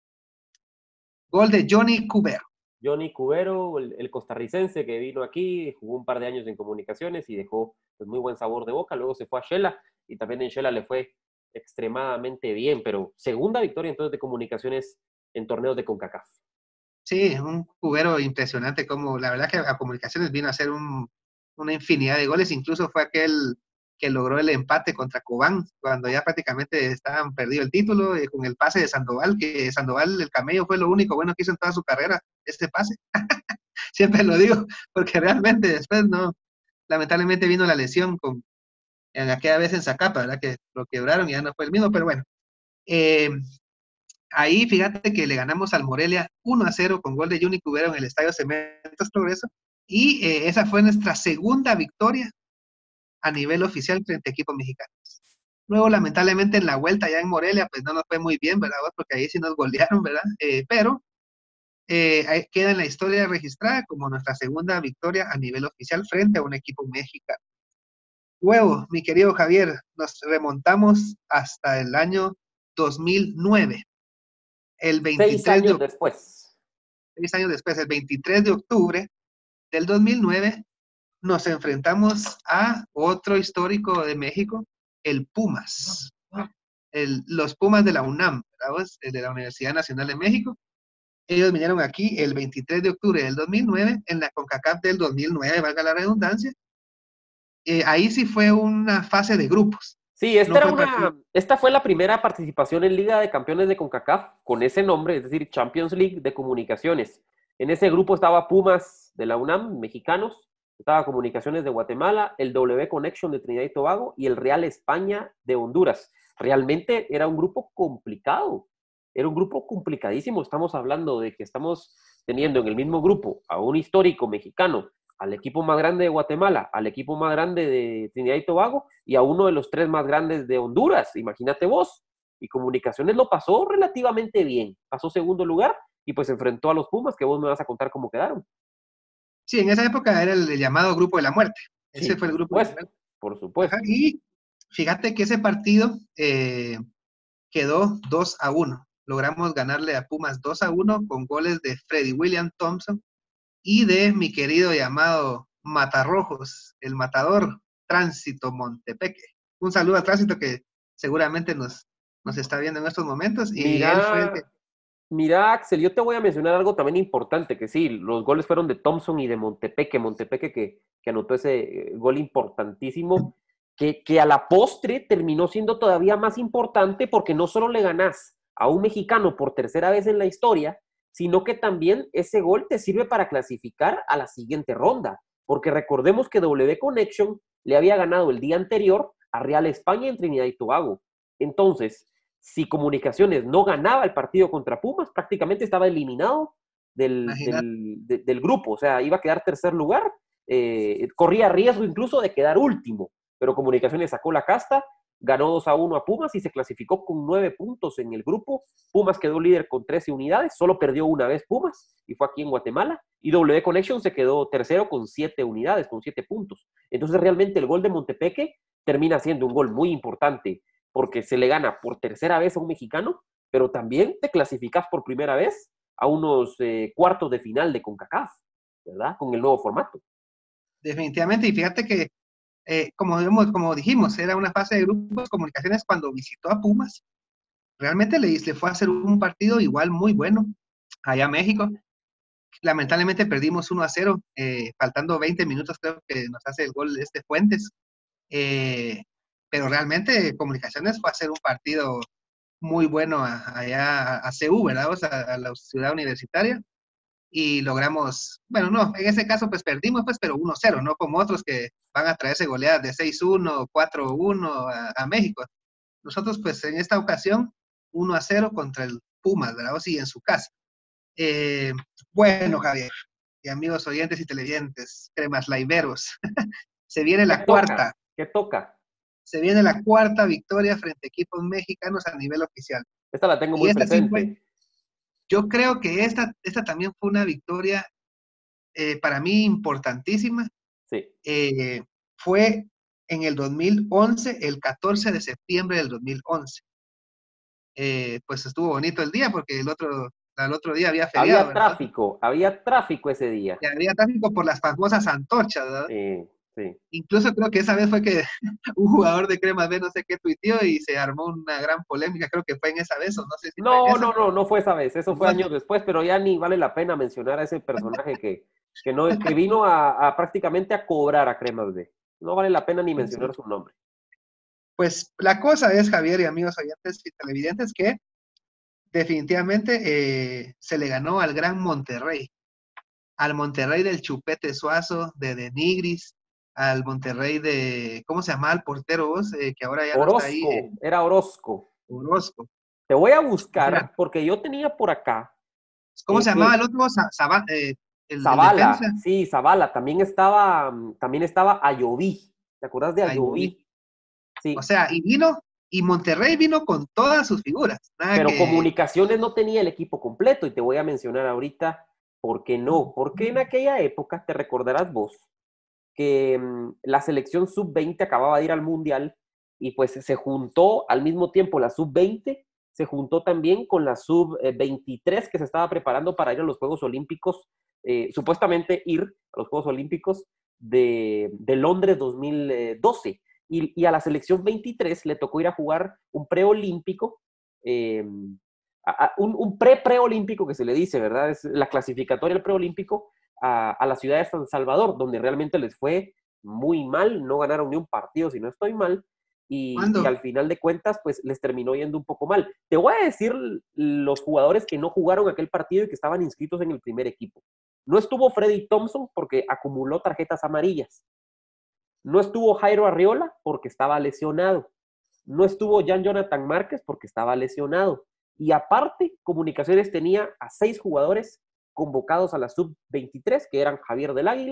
Gol de Johnny Cubero. Johnny Cubero, el costarricense que vino aquí, jugó un par de años en Comunicaciones y dejó pues, muy buen sabor de boca. Luego se fue a Shela y también en Shela le fue extremadamente bien, pero segunda victoria entonces de Comunicaciones en torneos de CONCACAF. Sí, un Cubero impresionante, como la verdad que a Comunicaciones vino a hacer una infinidad de goles, incluso fue aquel que logró el empate contra Cobán, cuando ya prácticamente estaban perdido el título, con el pase de Sandoval, que Sandoval, el camello, fue lo único bueno que hizo en toda su carrera, este pase. Siempre lo digo, porque realmente después no, lamentablemente vino la lesión en aquella vez en Zacapa, ¿verdad? Que lo quebraron y ya no fue el mismo, pero bueno. Ahí fíjate que le ganamos al Morelia 1-0 con gol de Johnny Cubero en el Estadio Cementos Progreso, y esa fue nuestra segunda victoria a nivel oficial frente a equipos mexicanos. Luego, lamentablemente, en la vuelta ya en Morelia, pues no nos fue muy bien, ¿verdad? Porque ahí sí nos golearon, ¿verdad? Pero ahí queda en la historia registrada como nuestra segunda victoria a nivel oficial frente a un equipo mexicano. Luego, mi querido Javier, nos remontamos hasta el año 2009. El 23 6 años después. 6 años después, el 23 de octubre del 2009, nos enfrentamos a otro histórico de México, el Pumas. Los Pumas de la UNAM, ¿verdad? El de la Universidad Nacional de México. Ellos vinieron aquí el 23 de octubre del 2009, en la CONCACAF del 2009, valga la redundancia. Ahí sí fue una fase de grupos. Sí, esta fue la primera participación en Liga de Campeones de CONCACAF con ese nombre, es decir, Champions League de Comunicaciones. En ese grupo estaba Pumas de la UNAM, mexicanos, estaba Comunicaciones de Guatemala, el W Connection de Trinidad y Tobago y el Real España de Honduras. Realmente era un grupo complicado, era un grupo complicadísimo. Estamos hablando de que estamos teniendo en el mismo grupo a un histórico mexicano al equipo más grande de Guatemala, al equipo más grande de Trinidad y Tobago y a uno de los 3 más grandes de Honduras, imagínate vos. Y Comunicaciones lo pasó relativamente bien, pasó segundo lugar y pues enfrentó a los Pumas, que vos me vas a contar cómo quedaron. Sí, en esa época era el llamado Grupo de la Muerte. Sí, Ese fue el por Grupo de la supuesto, Muerte. por Ajá, supuesto. y fíjate que ese partido quedó 2-1. Logramos ganarle a Pumas 2-1 con goles de Freddy William Thompson y de mi querido llamado Matarrojos, el matador Tránsito Montepeque. Un saludo a Tránsito que seguramente nos está viendo en estos momentos y él fue el que... Mira, Axel, yo te voy a mencionar algo también importante, que sí, los goles fueron de Thompson y de Montepeque que anotó ese gol importantísimo, que a la postre terminó siendo todavía más importante porque no solo le ganás a un mexicano por tercera vez en la historia, sino que también ese gol te sirve para clasificar a la siguiente ronda, porque recordemos que W Connection le había ganado el día anterior a Real España en Trinidad y Tobago. Entonces, si Comunicaciones no ganaba el partido contra Pumas, prácticamente estaba eliminado del grupo, o sea, iba a quedar tercer lugar, corría riesgo incluso de quedar último, pero Comunicaciones sacó la casta, ganó 2-1 a Pumas y se clasificó con 9 puntos en el grupo. Pumas quedó líder con 13 unidades, solo perdió una vez Pumas y fue aquí en Guatemala, y W Connection se quedó tercero con 7 unidades, con 7 puntos. Entonces realmente el gol de Montepeque termina siendo un gol muy importante porque se le gana por tercera vez a un mexicano, pero también te clasificas por primera vez a unos cuartos de final de CONCACAF, ¿verdad? Con el nuevo formato. Definitivamente, y fíjate que, como dijimos, era una fase de grupos. Comunicaciones cuando visitó a Pumas, realmente le fue a hacer un partido igual muy bueno allá a México. Lamentablemente perdimos 1-0, faltando 20 minutos creo que nos hace el gol Fuentes. Pero realmente Comunicaciones fue a hacer un partido muy bueno allá a CU, ¿verdad? O sea, a la ciudad universitaria. Y logramos, bueno, no, en ese caso pues perdimos, pues, pero 1-0, no como otros que van a traerse goleadas de 6-1, 4-1 a México. Nosotros pues en esta ocasión 1-0 contra el Pumas, ¿verdad? O sí, en su casa. Eh, bueno, Javier, y amigos oyentes y televidentes, cremas laiveros, se viene la cuarta. ¿Qué toca? Se viene la cuarta victoria frente a equipos mexicanos a nivel oficial. Esta la tengo Y muy esta sí presente. fue, yo creo que esta también fue una victoria para mí importantísima. Sí. Fue en el 2011, el 14 de septiembre del 2011. Pues estuvo bonito el día porque al otro día había feriado. Había tráfico ese día. Y había tráfico por las famosas antorchas, ¿verdad? Sí. Incluso creo que esa vez fue que un jugador de Cremas B no sé qué tuiteó y se armó una gran polémica, creo que fue en esa vez, o no sé si fue en esa. No fue esa vez, eso fue años después, pero ya ni vale la pena mencionar a ese personaje que vino a prácticamente a cobrar a Cremas B. No vale la pena ni mencionar su nombre. Pues la cosa es, Javier y amigos oyentes y televidentes, que definitivamente se le ganó al Gran Monterrey, al Monterrey del Chupete Suazo, de Denigris, al Monterrey de, ¿cómo se llama el portero vos? Que ahora ya Orozco, no está ahí. Era Orozco. Orozco. Te voy a buscar, porque yo tenía por acá. ¿Cómo se llamaba el otro? Zavala, sí, Zavala. También estaba Ayoví. ¿Te acuerdas de Ayoví? Sí. O sea, y Monterrey vino con todas sus figuras. Pero Comunicaciones no tenía el equipo completo, y te voy a mencionar ahorita por qué no. Porque en aquella época, te recordarás vos, que la selección sub-20 acababa de ir al Mundial y pues se juntó al mismo tiempo la sub-20, se juntó también con la sub-23 que se estaba preparando para ir a los Juegos Olímpicos, supuestamente ir a los Juegos Olímpicos de Londres 2012. Y a la selección 23 le tocó ir a jugar un preolímpico, un pre-preolímpico que se le dice, ¿verdad? Es la clasificatoria del preolímpico a la ciudad de San Salvador, donde realmente les fue muy mal, no ganaron ni un partido, si no estoy mal, y al final de cuentas, pues les terminó yendo un poco mal. Te voy a decir los jugadores que no jugaron aquel partido y que estaban inscritos en el primer equipo. No estuvo Freddy Thompson porque acumuló tarjetas amarillas. No estuvo Jairo Arriola porque estaba lesionado. No estuvo Jan Jonathan Márquez porque estaba lesionado. Y aparte, Comunicaciones tenía a 6 jugadores convocados a la sub-23, que eran Javier del Águila,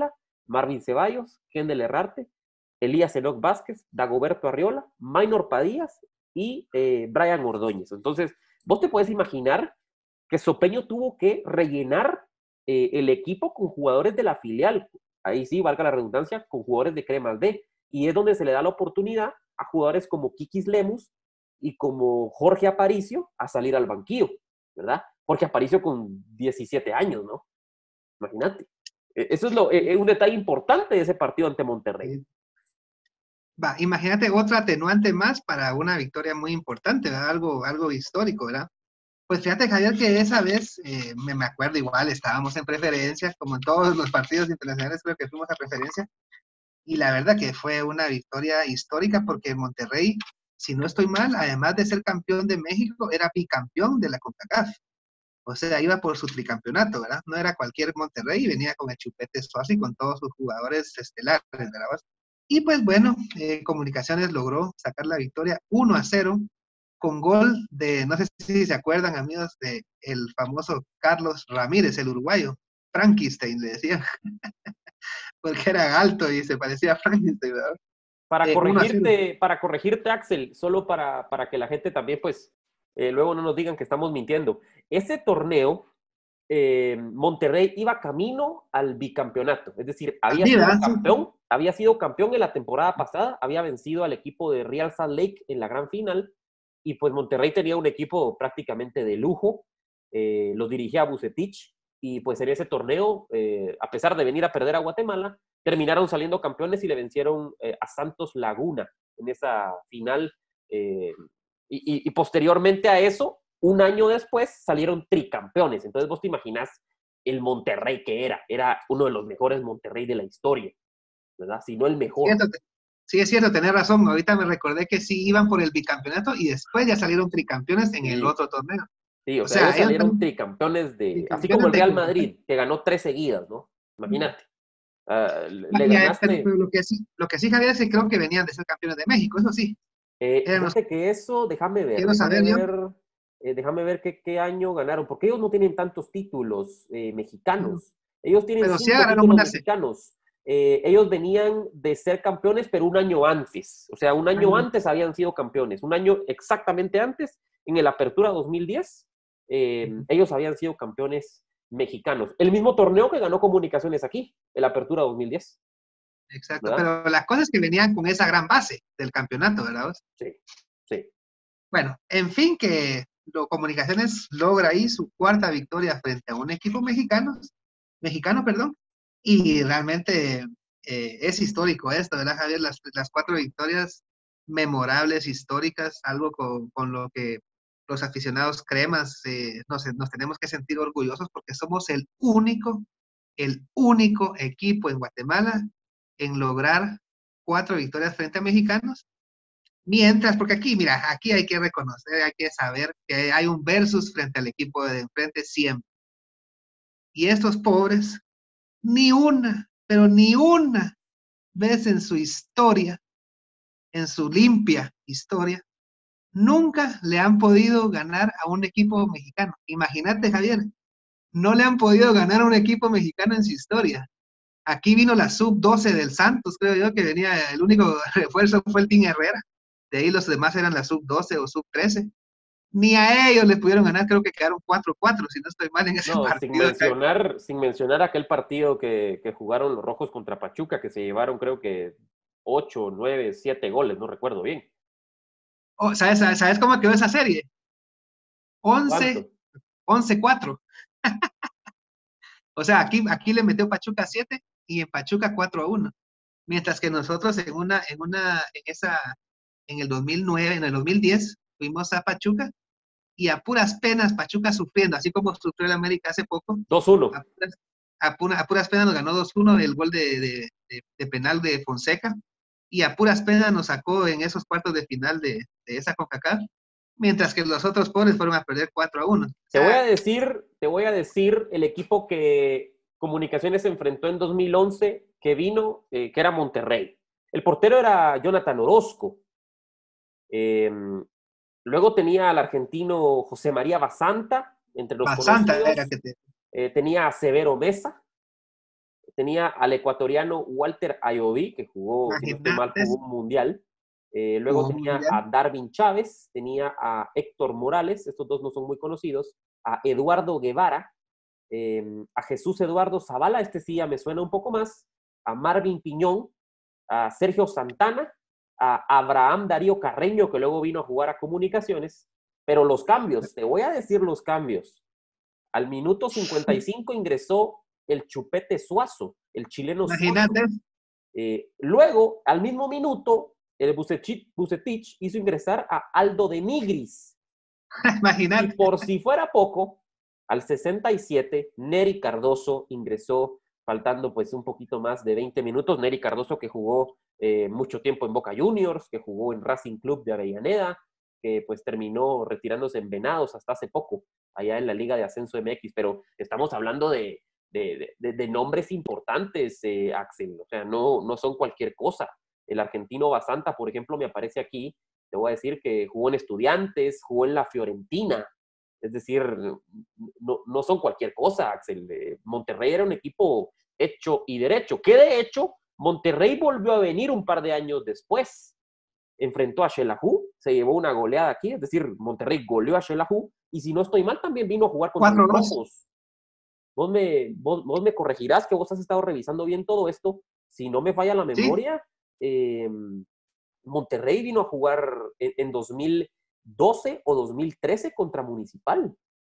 Marvin Ceballos, Kendall Herrarte, Elías Enoc Vázquez, Dagoberto Arriola, Maynor Padillas y Brian Ordóñez. Entonces, vos te puedes imaginar que Sopeño tuvo que rellenar el equipo con jugadores de la filial. Ahí sí, valga la redundancia, con jugadores de Cremas B. Y es donde se le da la oportunidad a jugadores como Kikis Lemus y como Jorge Aparicio a salir al banquillo, ¿verdad? Jorge Aparicio con 17 años, ¿no? Imagínate. Eso es un detalle importante de ese partido ante Monterrey. Va, imagínate otro atenuante más para una victoria muy importante, ¿verdad? Algo histórico, ¿verdad? Pues fíjate, Javier, que esa vez, me acuerdo igual, estábamos en preferencias, como en todos los partidos internacionales, creo que fuimos a preferencia, y la verdad que fue una victoria histórica porque Monterrey, si no estoy mal, además de ser campeón de México, era bicampeón de la CONCACAF. O sea, iba por su tricampeonato, ¿verdad? No era cualquier Monterrey, venía con el Chupete Suazo y con todos sus jugadores estelares, ¿verdad? Y pues bueno, Comunicaciones logró sacar la victoria 1-0 con gol de, no sé si se acuerdan, amigos, de el famoso Carlos Ramírez, el uruguayo. Frankenstein le decía, porque era alto y se parecía a Frankenstein, ¿verdad? Para 1-0. corregirte, Axel, solo para que la gente también, pues, luego no nos digan que estamos mintiendo. Ese torneo, Monterrey iba camino al bicampeonato. Es decir, había sido campeón en la temporada pasada, había vencido al equipo de Real Salt Lake en la gran final, y pues Monterrey tenía un equipo prácticamente de lujo, los dirigía Vucetich, y pues en ese torneo, a pesar de venir a perder a Guatemala, terminaron saliendo campeones y le vencieron a Santos Laguna en esa final. Y posteriormente a eso, un año después, salieron tricampeones. Entonces vos te imaginás el Monterrey que era uno de los mejores Monterrey de la historia, ¿verdad? Si no el mejor. Sí, es cierto, tenés razón. Ahorita me recordé que sí iban por el bicampeonato y después ya salieron tricampeones en el otro torneo. Sí, o sea, ellos salieron tricampeones así como el Real Madrid, que ganó 3 seguidas, ¿no? Imagínate. Le ganaste. Pero lo que sí, Javier, es que creo que venían de ser campeones de México, eso sí. Fíjate que eso, déjame ver qué año ganaron, porque ellos no tienen tantos títulos mexicanos. Ellos tienen pero 5 títulos mexicanos. Ellos venían de ser campeones, pero un año antes. O sea, un año antes habían sido campeones. Un año exactamente antes, en el Apertura 2010, ellos habían sido campeones mexicanos. El mismo torneo que ganó Comunicaciones aquí, el Apertura 2010. Exacto, ¿verdad? Pero las cosas que venían con esa gran base del campeonato, ¿verdad? Sí, sí. Bueno, en fin, que Comunicaciones logra ahí su cuarta victoria frente a un equipo mexicano, perdón, y realmente es histórico esto, ¿verdad, Javier? Las 4 victorias memorables, históricas, algo con lo que los aficionados cremas nos tenemos que sentir orgullosos porque somos el único equipo en Guatemala en lograr 4 victorias frente a mexicanos. Mientras, porque aquí, mira, aquí hay que reconocer, hay que saber que hay un versus frente al equipo de enfrente siempre. Y estos pobres, ni una, pero ni una vez en su historia, en su limpia historia, nunca le han podido ganar a un equipo mexicano. Imagínate, Javier, no le han podido ganar a un equipo mexicano en su historia. Aquí vino la sub-12 del Santos, creo yo, que venía, el único refuerzo fue el Team Herrera. De ahí los demás eran la sub-12 o sub-13. Ni a ellos les pudieron ganar, creo que quedaron 4-4, si no estoy mal en ese partido. Sin mencionar aquel partido que jugaron los Rojos contra Pachuca, que se llevaron creo que 8, 9, 7 goles, no recuerdo bien. Oh, ¿sabes cómo quedó esa serie? 11-4. O sea, aquí le metió Pachuca 7 y en Pachuca 4-1. Mientras que nosotros en el 2009, en el 2010, fuimos a Pachuca y a puras penas Pachuca sufriendo, así como sufrió el América hace poco. 2-1. A puras penas nos ganó 2-1 el gol de penal de Fonseca y a puras penas nos sacó en esos cuartos de final de esa CONCACAF, mientras que los otros pobres fueron a perder 4-1. Te voy a decir el equipo que Comunicaciones se enfrentó en 2011, que vino, que era Monterrey. El portero era Jonathan Orozco. Luego tenía al argentino José María Basanta, entre los Basanta conocidos. era que tenía a Severo Mesa. tenía al ecuatoriano Walter Ayoví, que jugó, si no estoy mal, Imagínate. jugó un mundial. Luego tenía a Darwin Chávez, tenía a Héctor Morales, estos dos no son muy conocidos, a Eduardo Guevara, a Jesús Eduardo Zavala, este sí ya me suena un poco más, a Marvin Piñón, a Sergio Santana, a Abraham Darío Carreño, que luego vino a jugar a Comunicaciones, pero los cambios, te voy a decir los cambios. Al minuto 55 ingresó el Chupete Suazo, el chileno Suazo. Imagínate. Luego, al mismo minuto, el Vucetich hizo ingresar a Aldo de Nigris. Y Imagínate. por si fuera poco, al 67, Nery Cardoso ingresó, faltando pues un poquito más de 20 minutos. Nery Cardoso, que jugó mucho tiempo en Boca Juniors, que jugó en Racing Club de Avellaneda, que pues terminó retirándose en Venados hasta hace poco, allá en la Liga de Ascenso MX. Pero estamos hablando de nombres importantes, Axel. O sea, no son cualquier cosa. El argentino Basanta, por ejemplo, me aparece aquí. Te voy a decir que jugó en Estudiantes, jugó en la Fiorentina. Es decir, no son cualquier cosa, Axel. Monterrey era un equipo hecho y derecho, que de hecho Monterrey volvió a venir un par de años después. Enfrentó a Xelajú, se llevó una goleada aquí, es decir, Monterrey goleó a Xelajú, y si no estoy mal, también vino a jugar contra los Rojos. Vos me corregirás, que vos has estado revisando bien todo esto. Si no me falla la memoria, sí. Monterrey vino a jugar en 2012 o 2013 contra Municipal.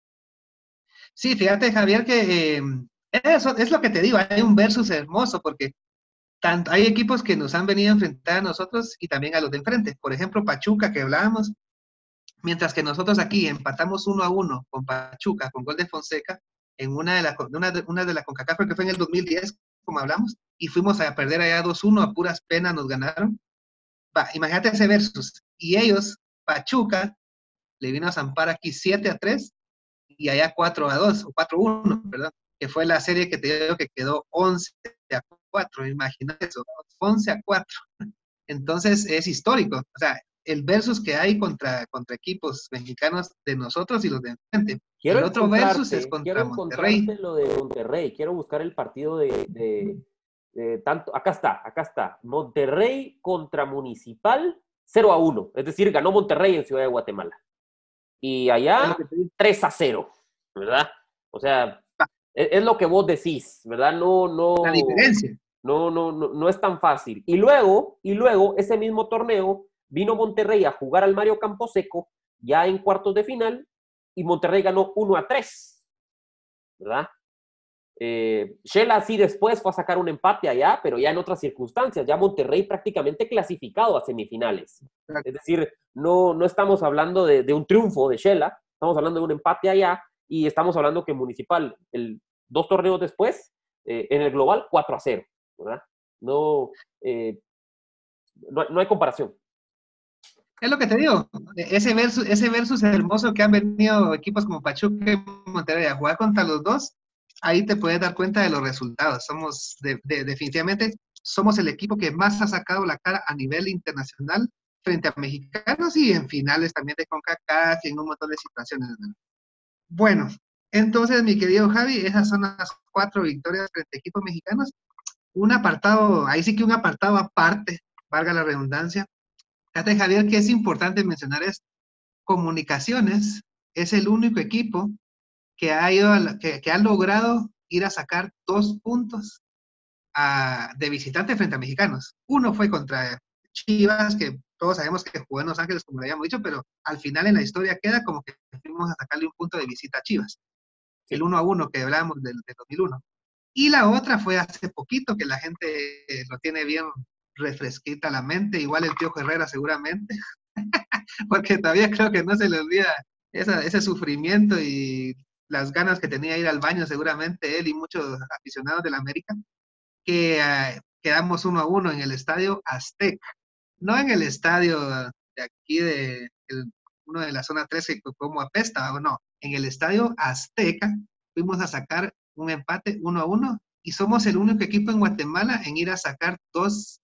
Sí, fíjate, Javier, que eso es lo que te digo, hay un versus hermoso, porque tanto, hay equipos que nos han venido a enfrentar a nosotros y también a los de enfrente. Por ejemplo, Pachuca, que hablábamos, mientras que nosotros aquí empatamos 1-1 con Pachuca, con gol de Fonseca, en una de la CONCACAF, que fue en el 2010, como hablamos, y fuimos a perder allá 2-1, a puras penas nos ganaron. Imagínate ese versus. Y ellos, Pachuca, le vino a zampar aquí 7-3 y allá 4-2 o 4-1, ¿verdad? Que fue la serie que te digo que quedó 11-4, imagínate eso, 11-4. Entonces es histórico, o sea, el versus que hay contra equipos mexicanos de nosotros y los de enfrente. El otro versus es contra Monterrey. Lo de Monterrey, quiero buscar el partido de tanto, acá está, Monterrey contra Municipal 0-1, es decir, ganó Monterrey en Ciudad de Guatemala. Y allá 3-0, ¿verdad? O sea, es lo que vos decís, ¿verdad? La diferencia. No es tan fácil. Y luego, ese mismo torneo, vino Monterrey a jugar al Mario Camposeco, ya en cuartos de final, y Monterrey ganó 1-3, ¿verdad? Shela sí después fue a sacar un empate allá, pero ya en otras circunstancias, ya Monterrey prácticamente clasificado a semifinales. Es decir, no estamos hablando de un triunfo de Shela, estamos hablando de un empate allá, y estamos hablando que Municipal, 2 torneos después, en el global, 4-0, ¿verdad? No hay comparación. Es lo que te digo, ese versus hermoso que han venido equipos como Pachuca y Monterrey a jugar contra los dos, ahí te puedes dar cuenta de los resultados. Somos, definitivamente, somos el equipo que más ha sacado la cara a nivel internacional frente a mexicanos y en finales también de CONCACAF y en un montón de situaciones. Bueno, entonces, mi querido Javi, esas son las 4 victorias frente a equipos mexicanos. Un apartado, ahí sí que un apartado aparte, valga la redundancia. Fíjate, Javier, que es importante mencionar esto. Comunicaciones es el único equipo que ha logrado ir a sacar 2 puntos de visitante frente a mexicanos. Uno fue contra Chivas, que todos sabemos que jugó en Los Ángeles, como lo habíamos dicho, pero al final en la historia queda como que fuimos a sacarle un punto de visita a Chivas. El 1-1 que hablábamos del 2001. Y la otra fue hace poquito, que la gente lo tiene bien refresquita la mente, igual el Piojo Herrera seguramente, porque todavía creo que no se le olvida ese sufrimiento y las ganas que tenía de ir al baño seguramente él y muchos aficionados de la América, que quedamos 1-1 en el Estadio Azteca, no en el estadio de aquí uno de la zona 13 como apesta, o no, en el Estadio Azteca fuimos a sacar un empate 1-1 y somos el único equipo en Guatemala en ir a sacar 2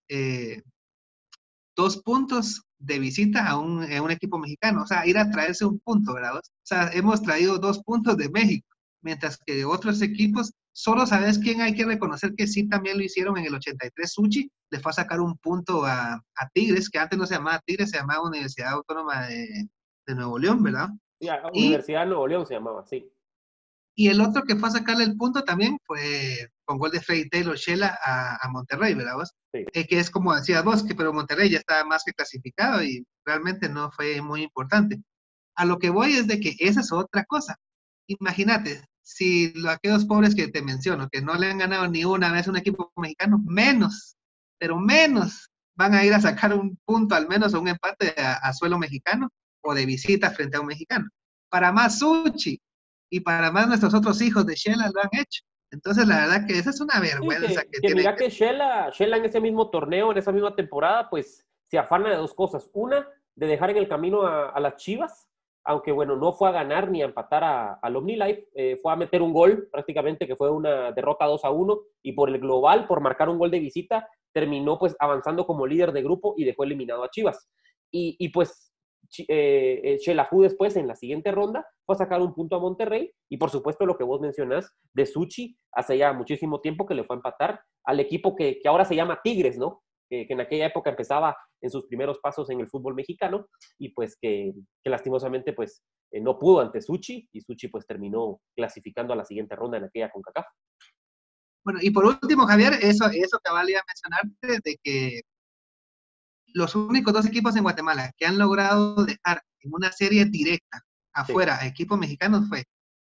puntos de visita a un equipo mexicano, o sea, ir a traerse un punto, ¿verdad? O sea, hemos traído 2 puntos de México, mientras que otros equipos, solo sabes quién hay que reconocer que sí también lo hicieron en el 83. Suchi le fue a sacar un punto a Tigres, que antes no se llamaba Tigres, se llamaba Universidad Autónoma de Nuevo León, ¿verdad? Ya, Y, Universidad de Nuevo León se llamaba, sí. y el otro que fue a sacarle el punto también fue con gol de Freddy Taylor Shela a Monterrey, ¿verdad vos? Sí. Que es como decías vos, que pero Monterrey ya estaba más que clasificado y realmente no fue muy importante. A lo que voy es de que esa es otra cosa. Imagínate, si aquellos pobres que te menciono, que no le han ganado ni una vez a un equipo mexicano, menos, pero menos van a ir a sacar un punto al menos o un empate a suelo mexicano o de visita frente a un mexicano. Para más Suchi y para más nuestros otros hijos de Shela lo han hecho. Entonces, la verdad que esa es una Sí, vergüenza que que tienen. mira que Shela en ese mismo torneo, en esa misma temporada, pues se afana de dos cosas. Una, de dejar en el camino a las Chivas, aunque bueno, no fue a ganar ni a empatar al OmniLife, fue a meter un gol prácticamente, que fue una derrota 2-1, y por el global, por marcar un gol de visita, terminó pues avanzando como líder de grupo y dejó eliminado a Chivas. Y pues Xelajú después, en la siguiente ronda, fue a sacar un punto a Monterrey, y por supuesto lo que vos mencionás de Suchi, hace ya muchísimo tiempo que le fue a empatar al equipo que ahora se llama Tigres, ¿no? Que en aquella época empezaba en sus primeros pasos en el fútbol mexicano, y pues que lastimosamente pues no pudo ante Suchi, y Suchi pues terminó clasificando a la siguiente ronda en aquella CONCACAF. Bueno, y por último, Javier, eso que valía mencionarte, de que los únicos dos equipos en Guatemala que han logrado dejar en una serie directa Sí. afuera a equipos mexicanos fue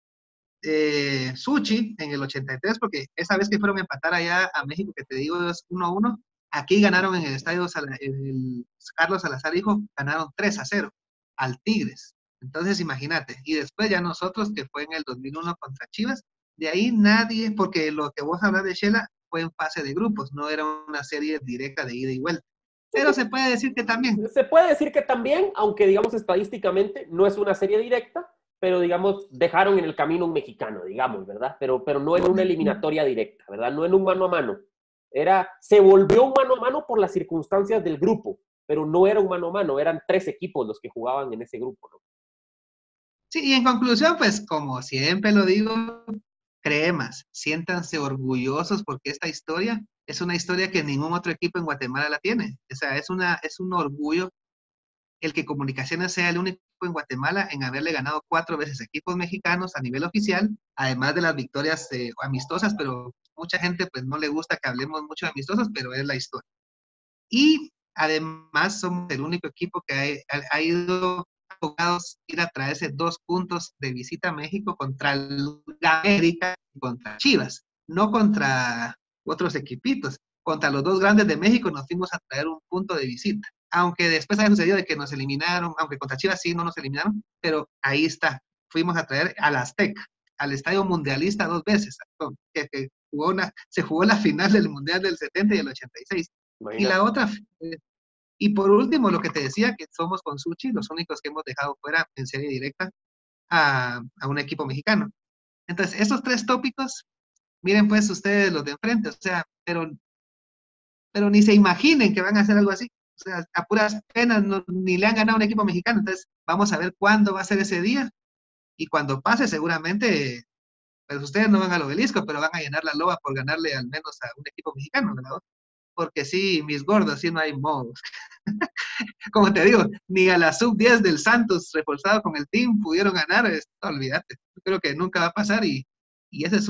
Suchi en el 83, porque esa vez que fueron a empatar allá a México, que te digo es 1-1, aquí ganaron en el estadio en el Carlos Salazar Hijo, ganaron 3-0 al Tigres. Entonces imagínate, y después ya nosotros, que fue en el 2001 contra Chivas, de ahí nadie, porque lo que vos hablas de Shela fue en fase de grupos, no era una serie directa de ida y vuelta. Sí, Pero se puede decir que también. se puede decir que también, aunque digamos estadísticamente no es una serie directa, pero digamos dejaron en el camino un mexicano, digamos, ¿verdad? Pero no en una eliminatoria directa, ¿verdad? No en un mano a mano. Se volvió un mano a mano por las circunstancias del grupo, pero no era un mano a mano, eran 3 equipos los que jugaban en ese grupo, ¿no? Sí, y en conclusión, pues como siempre lo digo, cremas, siéntanse orgullosos porque esta historia es una historia que ningún otro equipo en Guatemala la tiene. O sea, es un orgullo el que Comunicaciones sea el único en Guatemala en haberle ganado 4 veces a equipos mexicanos a nivel oficial, además de las victorias amistosas, pero mucha gente pues no le gusta que hablemos mucho de amistosos, pero es la historia. Y además somos el único equipo que ha ido abogados ir a traerse 2 puntos de visita a México contra el América y contra Chivas, no contra otros equipitos. Contra los dos grandes de México nos fuimos a traer un punto de visita. Aunque después haya sucedido de que nos eliminaron, aunque contra Chivas sí no nos eliminaron, pero ahí está. Fuimos a traer al Azteca, al Estadio Mundialista 2 veces, se jugó la final del Mundial del 70 y el 86. Y la Imagínate. otra, y por último, lo que te decía, que somos con Suchi los únicos que hemos dejado fuera en serie directa a un equipo mexicano. Entonces, esos 3 tópicos, miren pues ustedes los de enfrente, o sea, pero ni se imaginen que van a hacer algo así. O sea, a puras penas ni le han ganado a un equipo mexicano. Entonces, vamos a ver cuándo va a ser ese día. Y cuando pase, seguramente, pues ustedes no van al obelisco, pero van a llenar la loba por ganarle al menos a un equipo mexicano, ¿verdad? Porque sí, mis gordos, sí no hay modos. Como te digo, ni a la sub-10 del Santos, reforzado con el team, pudieron ganar. Olvídate. Yo creo que nunca va a pasar y esa es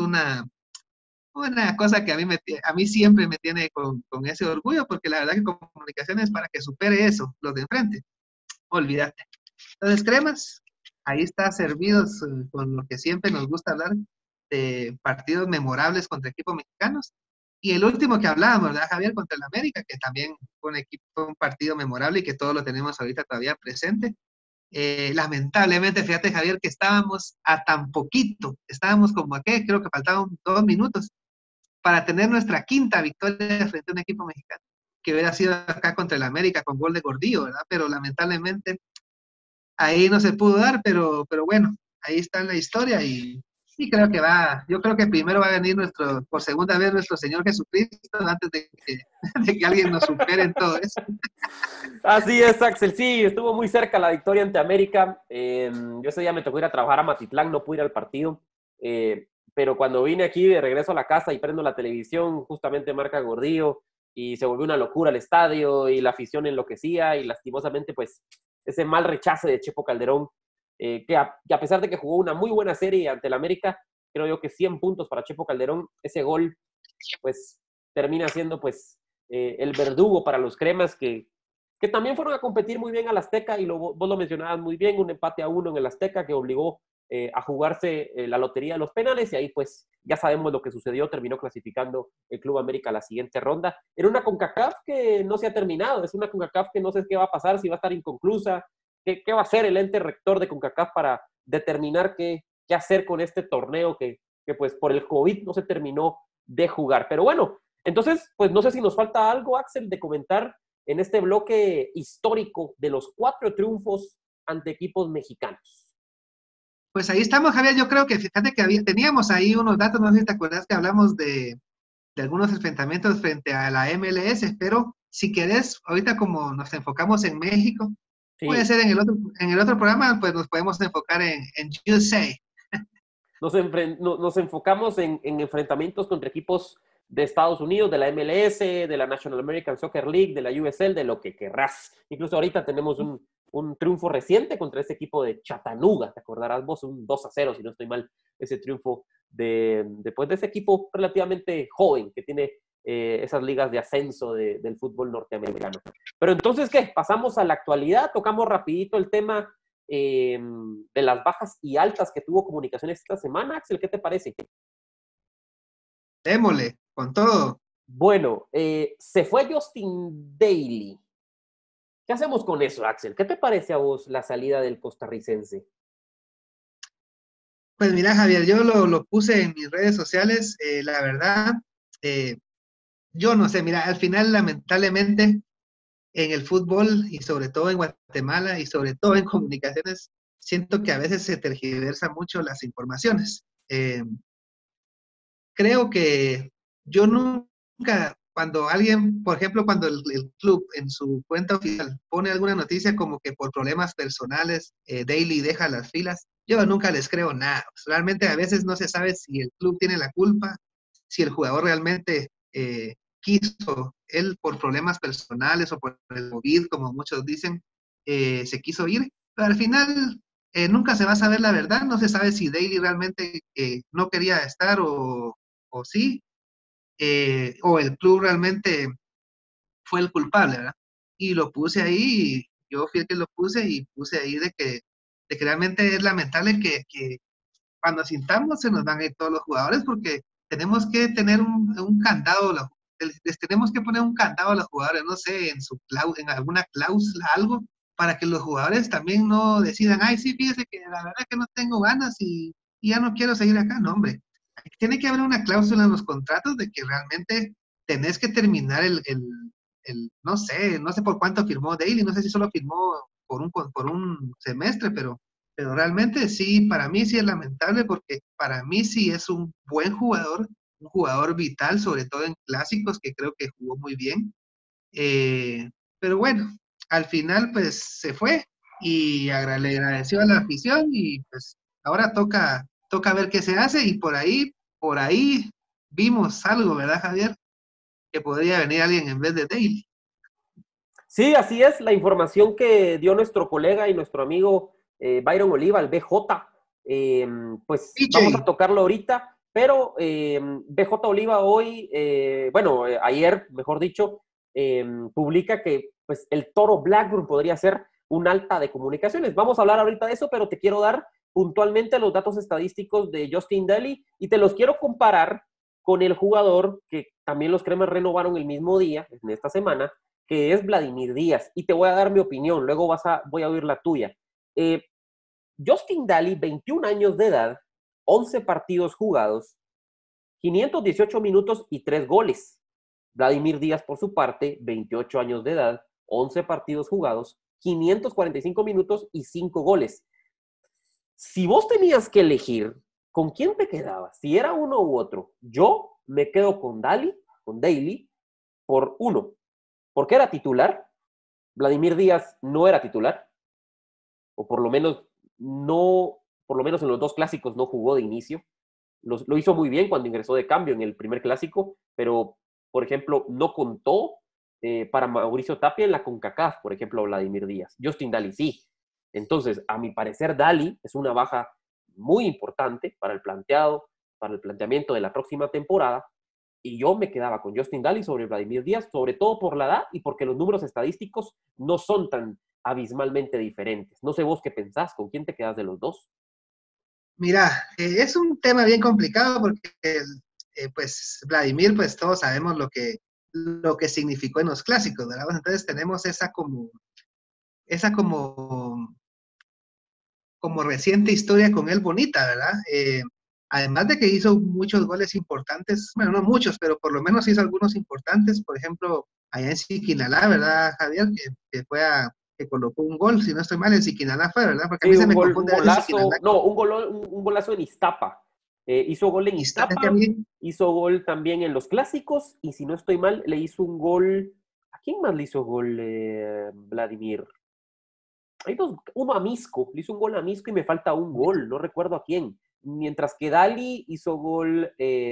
una cosa que a mí siempre me tiene con ese orgullo, porque la verdad que Comunicaciones para que supere eso, los de enfrente, olvídate. Entonces, cremas, ahí está servidos con lo que siempre nos gusta hablar de partidos memorables contra equipos mexicanos. Y el último que hablábamos, ¿verdad, Javier? Contra el América, que también fue un partido memorable y que todos lo tenemos ahorita todavía presente. Lamentablemente, fíjate, Javier, que estábamos a tan poquito, estábamos como a qué, creo que faltaban 2 minutos para tener nuestra quinta victoria frente a un equipo mexicano, que hubiera sido acá contra el América con gol de Gordillo, ¿verdad? Pero lamentablemente ahí no se pudo dar, pero bueno, ahí está la historia y creo que yo creo que primero va a venir por segunda vez nuestro Señor Jesucristo antes de que alguien nos supere en todo eso. Así es, Axel. Sí, estuvo muy cerca la victoria ante América. Yo ese día me tocó ir a trabajar a Matitlán, no pude ir al partido. pero cuando vine aquí de regreso a la casa y prendo la televisión, justamente marca Gordillo, y se volvió una locura el estadio, y la afición enloquecía, y lastimosamente, pues, ese mal rechace de Chepo Calderón, que a pesar de que jugó una muy buena serie ante el América, creo yo que 100 puntos para Chepo Calderón, ese gol, pues, termina siendo, pues, el verdugo para los cremas que también fueron a competir muy bien al Azteca, y vos lo mencionabas muy bien, un empate a 1 en el Azteca que obligó a jugarse la lotería de los penales, y ahí pues ya sabemos lo que sucedió, terminó clasificando el Club América a la siguiente ronda. Era una CONCACAF que no se ha terminado, es una CONCACAF que no sé qué va a pasar, si va a estar inconclusa, qué va a hacer el ente rector de CONCACAF para determinar qué hacer con este torneo que pues por el COVID no se terminó de jugar. Pero bueno, entonces pues no sé si nos falta algo, Axel, de comentar en este bloque histórico de los 4 triunfos ante equipos mexicanos. Pues ahí estamos, Javier. Yo creo que fíjate que teníamos ahí unos datos, no sé si te acuerdas que hablamos de algunos enfrentamientos frente a la MLS, pero si querés, ahorita como nos enfocamos en México, Sí. Puede ser en el otro programa, pues nos podemos enfocar en USA. Nos enfocamos en enfrentamientos contra equipos de Estados Unidos, de la MLS, de la National American Soccer League, de la USL, de lo que querrás. Incluso ahorita tenemos un triunfo reciente contra ese equipo de Chattanooga, te acordarás vos, un 2-0, si no estoy mal, ese triunfo después de ese equipo relativamente joven que tiene esas ligas de ascenso del fútbol norteamericano. Pero entonces, ¿qué? Pasamos a la actualidad, tocamos rapidito el tema de las bajas y altas que tuvo Comunicaciones esta semana. Axel, ¿qué te parece? Démosle, con todo. Bueno, se fue Justin Daly. ¿Qué hacemos con eso, Axel? ¿Qué te parece a vos la salida del costarricense? Pues mira, Javier, yo lo puse en mis redes sociales. La verdad, yo no sé, mira, al final, lamentablemente, en el fútbol y sobre todo en Guatemala y sobre todo en comunicaciones, siento que a veces se tergiversan mucho las informaciones. Creo que yo nunca, cuando alguien, por ejemplo, cuando el club en su cuenta oficial pone alguna noticia como que por problemas personales, Daily deja las filas, yo nunca les creo nada. Realmente a veces no se sabe si el club tiene la culpa, si el jugador realmente quiso, él por problemas personales o por el COVID, como muchos dicen, se quiso ir, pero al final nunca se va a saber la verdad, no se sabe si Daily realmente no quería estar o sí, o el club realmente fue el culpable, ¿verdad? Y lo puse ahí, y yo fui el que lo puse y puse ahí de que realmente es lamentable que cuando sintamos se nos van a ir todos los jugadores porque tenemos que tener un candado, les tenemos que poner un candado a los jugadores, no sé, en alguna cláusula, algo, para que los jugadores también no decidan, ay, sí, fíjese que la verdad que no tengo ganas y ya no quiero seguir acá, no, hombre. Tiene que haber una cláusula en los contratos de que realmente tenés que terminar no sé por cuánto firmó Daly, no sé si solo firmó por un semestre, pero realmente sí, para mí sí es lamentable porque para mí sí es un buen jugador, un jugador vital, sobre todo en clásicos, que creo que jugó muy bien. Pero bueno, al final pues se fue y le agradeció a la afición y pues ahora toca ver qué se hace y por ahí vimos algo, ¿verdad, Javier? Que podría venir alguien en vez de Daly. Sí, así es, la información que dio nuestro colega y nuestro amigo Byron Oliva, el BJ, pues vamos a PJ. tocarlo ahorita, pero BJ Oliva hoy, ayer, mejor dicho, publica que pues, el Toro Blackburn podría ser un alta de Comunicaciones. Vamos a hablar ahorita de eso, pero te quiero dar puntualmente los datos estadísticos de Justin Daly y te los quiero comparar con el jugador que también los Cremas renovaron el mismo día, en esta semana, que es Vladimir Díaz, y te voy a dar mi opinión, luego voy a oír la tuya. Justin Daly, 21 años de edad, 11 partidos jugados, 518 minutos y 3 goles. Vladimir Díaz, por su parte, 28 años de edad, 11 partidos jugados, 545 minutos y 5 goles. Si vos tenías que elegir, ¿con quién te quedabas? Si era uno u otro, yo me quedo con Daly, por uno, porque era titular. Vladimir Díaz no era titular, o por lo menos en los 2 clásicos no jugó de inicio. lo hizo muy bien cuando ingresó de cambio en el primer clásico, pero, por ejemplo, no contó para Mauricio Tapia en la CONCACAF, por ejemplo, Vladimir Díaz. Justin Daly sí. Entonces, a mi parecer, Daly es una baja muy importante para el planteamiento de la próxima temporada, y yo me quedaba con Justin Daly sobre Vladimir Díaz, sobre todo por la edad y porque los números estadísticos no son tan abismalmente diferentes. No sé vos qué pensás, ¿con quién te quedas de los dos? Mira, es un tema bien complicado porque, pues, Vladimir, pues todos sabemos lo que significó en los clásicos, ¿verdad? Entonces tenemos esa como reciente historia con él bonita, ¿verdad? Además de que hizo muchos goles importantes, bueno, no muchos, pero por lo menos hizo algunos importantes, por ejemplo, allá en Siquinalá, ¿verdad, Javier? Que colocó un gol, si no estoy mal, en Siquinalá fue, ¿verdad? Porque a Sí, mí se me un confunde a veces Siquinalá golazo, no, un golazo en Iztapa. Hizo gol en y está que a Iztapa, mí, hizo gol también en los clásicos, y si no estoy mal, le hizo un gol. ¿A quién más le hizo gol Vladimir? Hay dos, uno a Misco, le hizo un gol a Misco y me falta un gol, no recuerdo a quién. Mientras que Dali hizo gol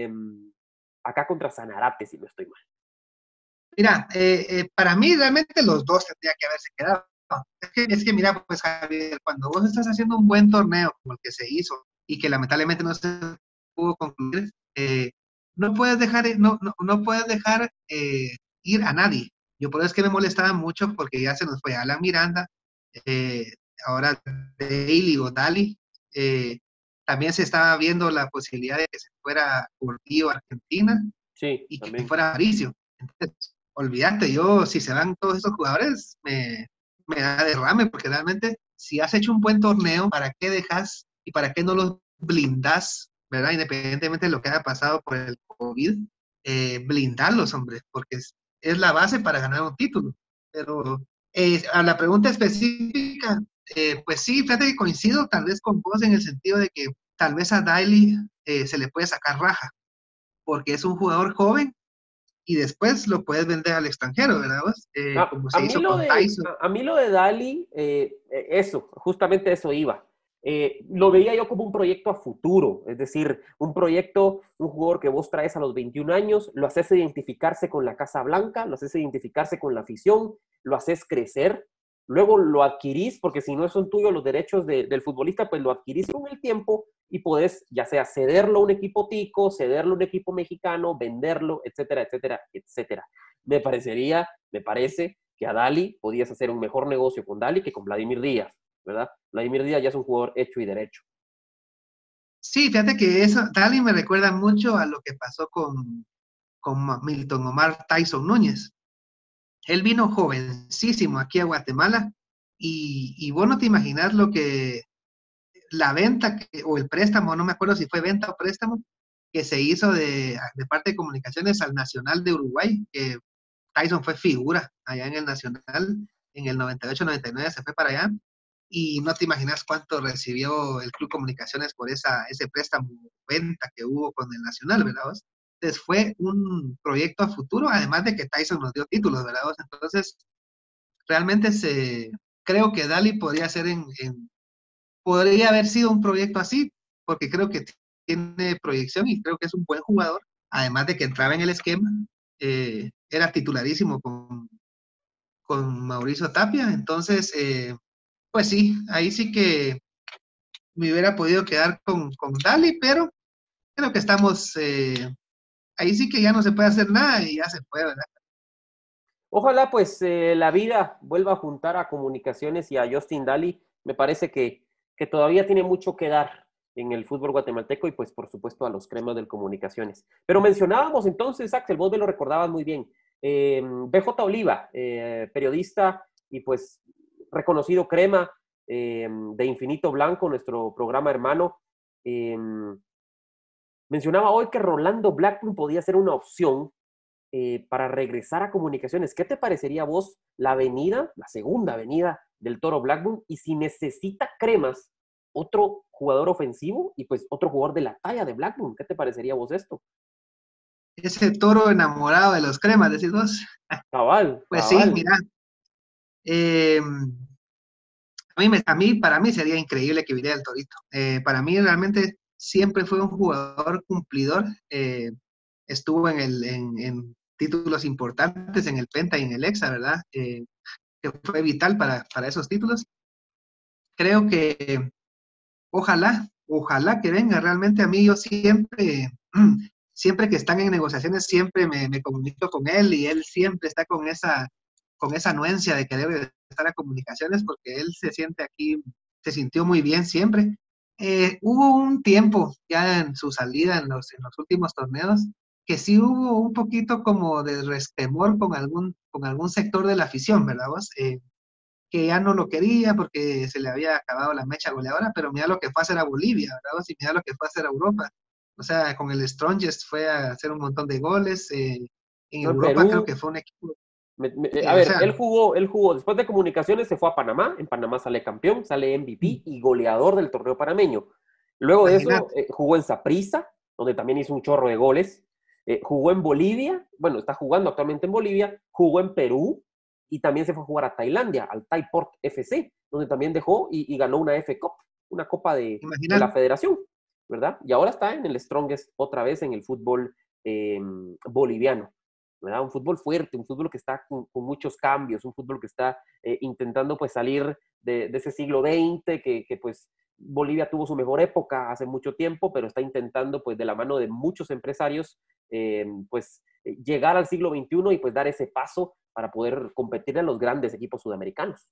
acá contra Sanarate, si no estoy mal. mira, para mí realmente los dos tendrían que haberse quedado. Es que mira, pues Javier, cuando vos estás haciendo un buen torneo como el que se hizo y que lamentablemente no se pudo concluir, no puedes dejar, no puedes dejar ir a nadie. Yo por eso es que me molestaba mucho porque ya se nos fue Alan Miranda, eh, ahora Daly o Dali, eh, también se estaba viendo la posibilidad de que se fuera Gordillo a Argentina Sí, y que también. fuera Aparicio. Entonces, olvídate, yo si se van todos esos jugadores, me da derrame, porque realmente si has hecho un buen torneo, ¿para qué dejas y para qué no los blindas, verdad? Independientemente de lo que haya pasado por el COVID, blindarlos, hombre, porque es la base para ganar un título. Pero a la pregunta específica, pues sí, fíjate que coincido tal vez con vos en el sentido de que tal vez a Daly se le puede sacar raja, porque es un jugador joven y después lo puedes vender al extranjero, ¿verdad? Vos? Como se hizo con Tyson. A mí lo de Dali, eso, justamente eso iba. Lo veía yo como un proyecto a futuro, es decir, un proyecto, un jugador que vos traes a los 21 años, lo haces identificarse con la Casa Blanca, lo haces identificarse con la afición, lo haces crecer, luego lo adquirís, porque si no son tuyos los derechos del futbolista, pues lo adquirís con el tiempo y podés ya sea cederlo a un equipo tico, cederlo a un equipo mexicano, venderlo, etcétera, etcétera, etcétera. Me parece que a Dali podías hacer un mejor negocio con Dali que con Vladimir Díaz, ¿verdad? Vladimir Díaz ya es un jugador hecho y derecho. Sí, fíjate que eso, Dali me recuerda mucho a lo que pasó con Milton Omar Tyson Núñez. Él vino jovencísimo aquí a Guatemala y vos no te imaginas lo que la venta o el préstamo, no me acuerdo si fue venta o préstamo, que se hizo de parte de comunicaciones al Nacional de Uruguay, que Tyson fue figura allá en el Nacional, en el 98-99 se fue para allá, y no te imaginas cuánto recibió el Club Comunicaciones por ese préstamo venta que hubo con el Nacional, ¿verdad vos? Entonces fue un proyecto a futuro, además de que Tyson nos dio títulos, ¿verdad vos? Entonces, realmente creo que Dali podría ser podría haber sido un proyecto así, porque creo que tiene proyección y creo que es un buen jugador, además de que entraba en el esquema, era titularísimo con Mauricio Tapia, entonces, pues sí, ahí sí que me hubiera podido quedar con Dali, pero creo que estamos, ahí sí que ya no se puede hacer nada y ya se puede, ¿verdad? Ojalá pues la vida vuelva a juntar a Comunicaciones y a Justin Daly. Me parece que todavía tiene mucho que dar en el fútbol guatemalteco y pues por supuesto a los cremas del Comunicaciones. Pero mencionábamos entonces, Axel, vos me lo recordabas muy bien, BJ Oliva, periodista y pues reconocido crema de Infinito Blanco, nuestro programa hermano, eh, mencionaba hoy que Rolando Blackburn podía ser una opción para regresar a Comunicaciones. ¿Qué te parecería a vos la avenida, la segunda avenida del Toro Blackburn? Y si necesita cremas, otro jugador ofensivo y pues otro jugador de la talla de Blackburn. ¿Qué te parecería a vos esto? Ese toro enamorado de los cremas, decís vos. Cabal, Pues sí, cabal. mira, eh, para mí sería increíble que viniera el Torito. Para mí realmente siempre fue un jugador cumplidor. Estuvo en títulos importantes, en el Penta y en el Hexa, ¿verdad? Que fue vital para esos títulos. Creo que ojalá que venga. Realmente a mí yo siempre que están en negociaciones, siempre me comunico con él y él siempre está con esa anuencia de querer estar a comunicaciones porque él se siente aquí, se sintió muy bien siempre. Hubo un tiempo ya en su salida en los últimos torneos que sí hubo un poquito como de resquemor con algún sector de la afición, ¿verdad vos? Que ya no lo quería porque se le había acabado la mecha goleadora, pero mira lo que fue a hacer a Bolivia, ¿verdad? Y mira lo que fue a hacer a Europa. O sea, con el Strongest fue a hacer un montón de goles. En No, en Europa creo Perú. que fue un equipo. A O ver, sea, él jugó, después de comunicaciones se fue a Panamá, en Panamá sale campeón, sale MVP y goleador del torneo panameño. Luego de eso imagínate. jugó en Saprissa, donde también hizo un chorro de goles. Jugó en Bolivia, bueno, está jugando actualmente en Bolivia, jugó en Perú y también se fue a jugar a Tailandia, al Thaiport FC, donde también dejó y ganó una F Cup, una copa de la Imagínate. federación, ¿verdad? Y ahora está en el Strongest otra vez en el fútbol boliviano. ¿Verdad? Un fútbol fuerte, un fútbol que está con muchos cambios, un fútbol que está intentando pues salir de ese siglo XX, que pues Bolivia tuvo su mejor época hace mucho tiempo, pero está intentando pues de la mano de muchos empresarios llegar al siglo XXI y pues dar ese paso para poder competir en los grandes equipos sudamericanos.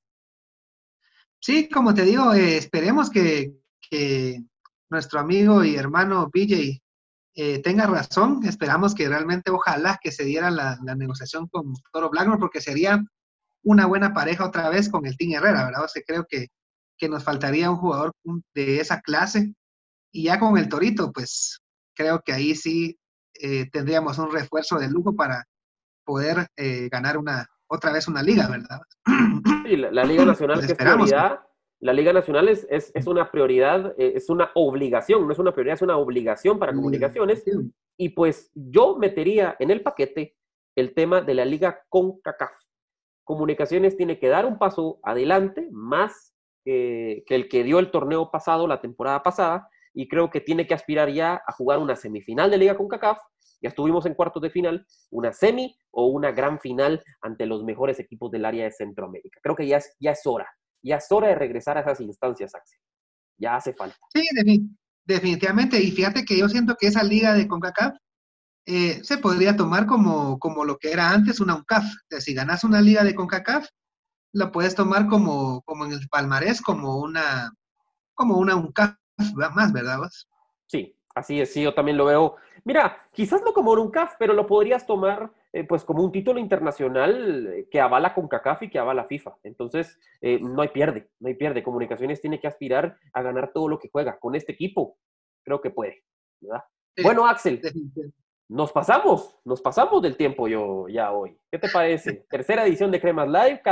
Sí, como te digo, esperemos que nuestro amigo y hermano BJ tenga razón. Esperamos que realmente, ojalá que se diera la negociación con Toro Blackmore, porque sería una buena pareja otra vez con el Team Herrera, ¿verdad? O sea, creo que nos faltaría un jugador de esa clase. Y ya con el Torito, pues creo que ahí sí tendríamos un refuerzo de lujo para poder ganar otra vez una liga, ¿verdad? Sí, la Liga Nacional Pues que es esperamos. prioridad, la Liga Nacional es una prioridad, es una obligación, no es una prioridad, es una obligación para comunicaciones. Y pues yo metería en el paquete el tema de la Liga CONCACAF. Comunicaciones tiene que dar un paso adelante, más que el que dio el torneo pasado, la temporada pasada, y creo que tiene que aspirar ya a jugar una semifinal de Liga CONCACAF. Ya estuvimos en cuartos de final, una semi o una gran final ante los mejores equipos del área de Centroamérica. Creo que ya es hora de regresar a esas instancias, Axel. Ya hace falta. Sí, definitivamente. Y fíjate que yo siento que esa liga de CONCACAF se podría tomar como lo que era antes una UNCAF. O sea, si ganas una liga de CONCACAF, la puedes tomar como en el palmarés, como una UNCAF más, ¿verdad vos? Sí, así es, sí, yo también lo veo. Mira, quizás no como en un CAF, pero lo podrías tomar pues como un título internacional que avala CONCACAF y que avala FIFA. Entonces, no hay pierde, no hay pierde. Comunicaciones tiene que aspirar a ganar todo lo que juega. Con este equipo, creo que puede, ¿verdad? Sí, Bueno, Axel, definitivamente. nos pasamos del tiempo yo ya hoy. ¿Qué te parece? Tercera edición de Cremas Live,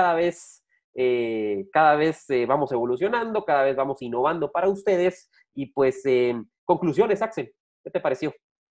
cada vez vamos evolucionando, cada vez vamos innovando para ustedes y pues conclusiones, Axel, ¿qué te pareció?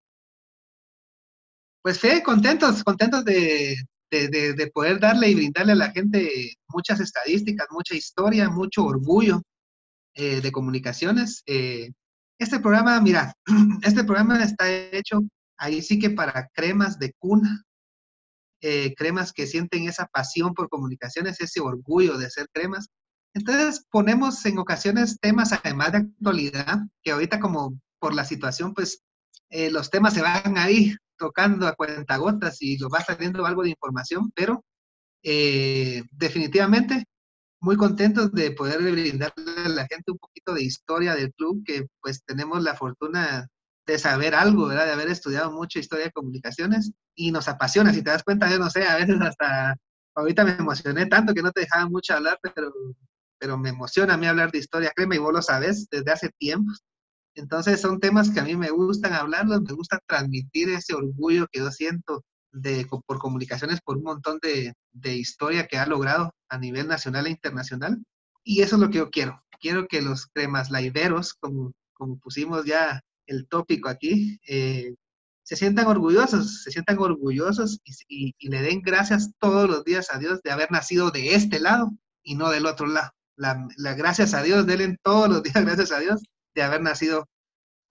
Pues fe, contentos de poder darle y brindarle a la gente muchas estadísticas, mucha historia, mucho orgullo de comunicaciones. Este programa, mira, este programa está hecho ahí sí que para cremas de cuna, cremas que sienten esa pasión por comunicaciones, ese orgullo de ser cremas. Entonces ponemos en ocasiones temas además de actualidad, que ahorita como por la situación, pues los temas se van ahí tocando a cuentagotas y nos va saliendo algo de información, pero definitivamente muy contentos de poder brindarle a la gente un poquito de historia del club, que pues tenemos la fortuna de saber algo, ¿verdad? De haber estudiado mucho historia de comunicaciones y nos apasiona. Si te das cuenta, yo no sé, a veces hasta ahorita me emocioné tanto que no te dejaba mucho hablar, pero me emociona a mí hablar de historia, créeme, y vos lo sabes desde hace tiempo. Entonces son temas que a mí me gustan hablarlos, me gusta transmitir ese orgullo que yo siento por comunicaciones, por un montón de historia que ha logrado a nivel nacional e internacional. Y eso es lo que yo quiero. Quiero que los cremas laiveros, como pusimos ya el tópico aquí, se sientan orgullosos y le den gracias todos los días a Dios de haber nacido de este lado y no del otro lado. Gracias a Dios, denle todos los días gracias a Dios de haber nacido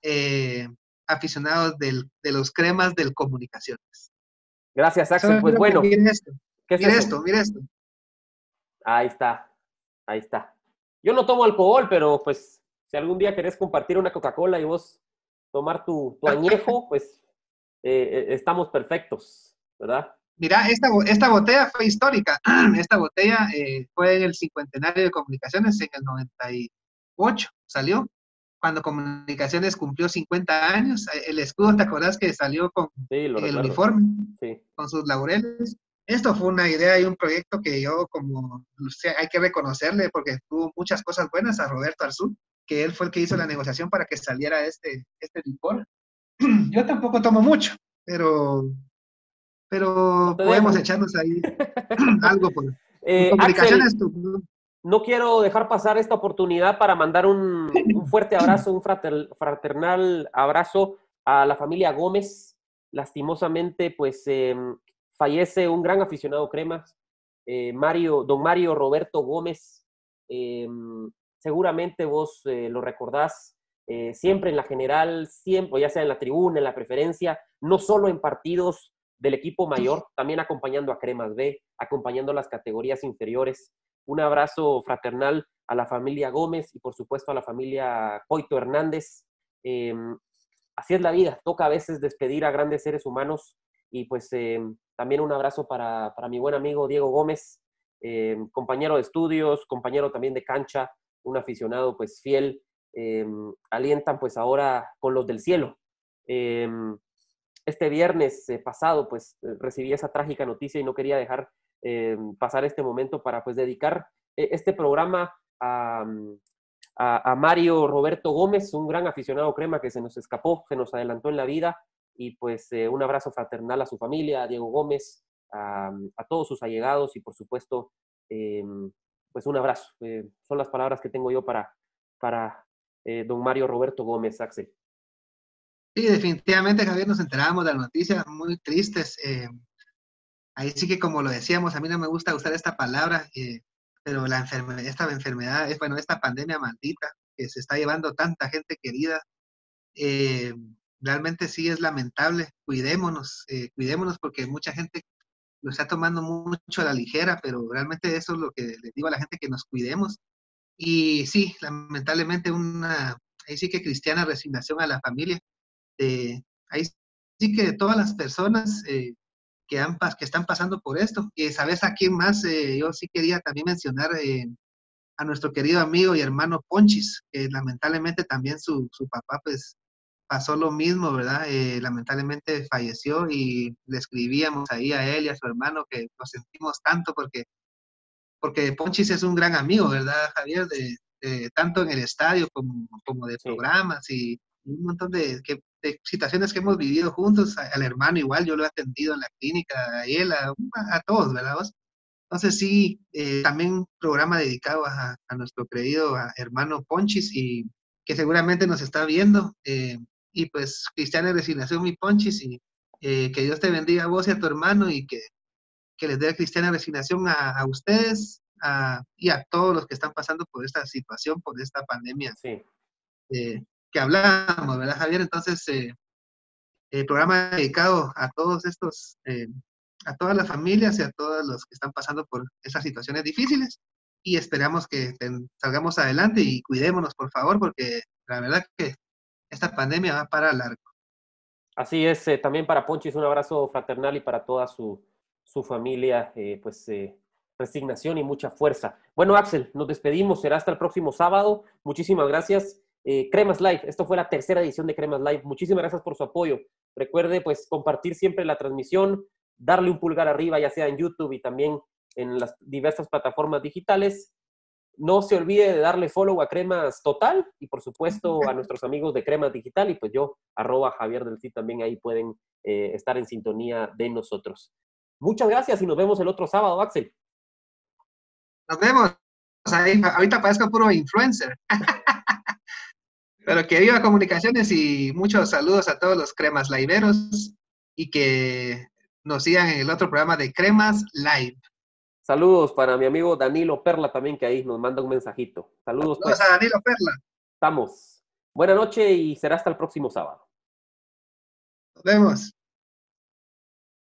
aficionados de los cremas del Comunicaciones. Gracias, Axel. Solo Pues quiero que bueno, miren esto. ¿qué es Mira eso? esto, mira esto. Ahí está, ahí está. Yo no tomo alcohol, pero pues si algún día querés compartir una Coca-Cola y vos tomar tu añejo, pues estamos perfectos, ¿verdad? Mira, esta botella fue histórica. Esta botella fue en el cincuentenario de Comunicaciones, en el 98 salió, cuando Comunicaciones cumplió 50 años. El escudo, ¿te acordás que salió Sí, lo en el recuerdo. uniforme, Sí. con sus laureles? Esto fue una idea y un proyecto que yo, hay que reconocerle, porque tuvo muchas cosas buenas a Roberto Arzú, que él fue el que hizo la negociación para que saliera este licor. Yo tampoco tomo mucho, pero No te podemos dejan. echarnos ahí algo por Axel, Comunicaciones. no quiero dejar pasar esta oportunidad para mandar un fuerte abrazo, un fraternal abrazo a la familia Gómez. Lastimosamente, pues fallece un gran aficionado cremas, don Mario Roberto Gómez. Eh, Seguramente vos lo recordás, siempre en la general, siempre, ya sea en la tribuna, en la preferencia, no solo en partidos del equipo mayor, también acompañando a Cremas B, acompañando a las categorías inferiores. Un abrazo fraternal a la familia Gómez y por supuesto a la familia Coito Hernández. Eh, Así es la vida, toca a veces despedir a grandes seres humanos y pues también un abrazo para mi buen amigo Diego Gómez, compañero de estudios, compañero también de cancha, un aficionado pues fiel, alientan pues ahora con los del cielo. Eh, este viernes pasado pues recibí esa trágica noticia y no quería dejar pasar este momento para pues dedicar este programa a Mario Roberto Gómez, un gran aficionado crema que se nos escapó, se nos adelantó en la vida y pues un abrazo fraternal a su familia, a Diego Gómez, a todos sus allegados y por supuesto pues un abrazo. Son las palabras que tengo yo para don Mario Roberto Gómez, Axel. Sí, definitivamente, Javier, nos enterábamos de las noticias muy tristes. Ahí sí que, como lo decíamos, a mí no me gusta usar esta palabra, pero esta enfermedad, bueno, esta pandemia maldita que se está llevando tanta gente querida, eh, realmente sí es lamentable. Cuidémonos porque mucha gente lo está tomando mucho a la ligera, pero realmente eso es lo que les digo a la gente, que nos cuidemos. Y sí, lamentablemente ahí sí que cristiana resignación a la familia. Ahí sí que de todas las personas que están pasando por esto. ¿Sabes a quién más? Yo sí quería también mencionar a nuestro querido amigo y hermano Ponchis, que lamentablemente también su papá pues pasó lo mismo, ¿verdad? Lamentablemente falleció y le escribíamos ahí a él y a su hermano que lo sentimos tanto porque Ponchis es un gran amigo, ¿verdad, Javier? Tanto en el estadio como de Sí. programas y un montón de situaciones que hemos vivido juntos. Al hermano igual, yo lo he atendido en la clínica, a él, a todos, ¿verdad vos? Entonces sí, también programa dedicado a nuestro querido hermano Ponchis y que seguramente nos está viendo. Y pues cristiana de resignación, mi Ponchis, y que Dios te bendiga a vos y a tu hermano y que les dé cristiana resignación a ustedes y a todos los que están pasando por esta situación, por esta pandemia Sí. que hablamos, ¿verdad, Javier? Entonces, el programa dedicado a todos a todas las familias y a todos los que están pasando por esas situaciones difíciles y esperamos que salgamos adelante y cuidémonos, por favor, porque la verdad que esta pandemia va para largo. Así es, también para Ponchis un abrazo fraternal y para toda su familia, resignación y mucha fuerza. Bueno, Axel, nos despedimos, será hasta el próximo sábado. Muchísimas gracias. Cremas Live, esto fue la tercera edición de Cremas Live. Muchísimas gracias por su apoyo. Recuerde, pues, compartir siempre la transmisión, darle un pulgar arriba, ya sea en YouTube y también en las diversas plataformas digitales. No se olvide de darle follow a Cremas Total y por supuesto a nuestros amigos de Cremas Digital y pues yo, @Javier del Cid, también ahí pueden estar en sintonía de nosotros. Muchas gracias y nos vemos el otro sábado, Axel. Nos vemos. Ahí, ahorita parezco puro influencer. Pero que viva Comunicaciones y muchos saludos a todos los Cremas Liveros y que nos sigan en el otro programa de Cremas Live. Saludos para mi amigo Danilo Perla también, que ahí nos manda un mensajito. Saludos, Saludos pues. a Danilo Perla. Estamos. Buenas noches y será hasta el próximo sábado. Nos vemos.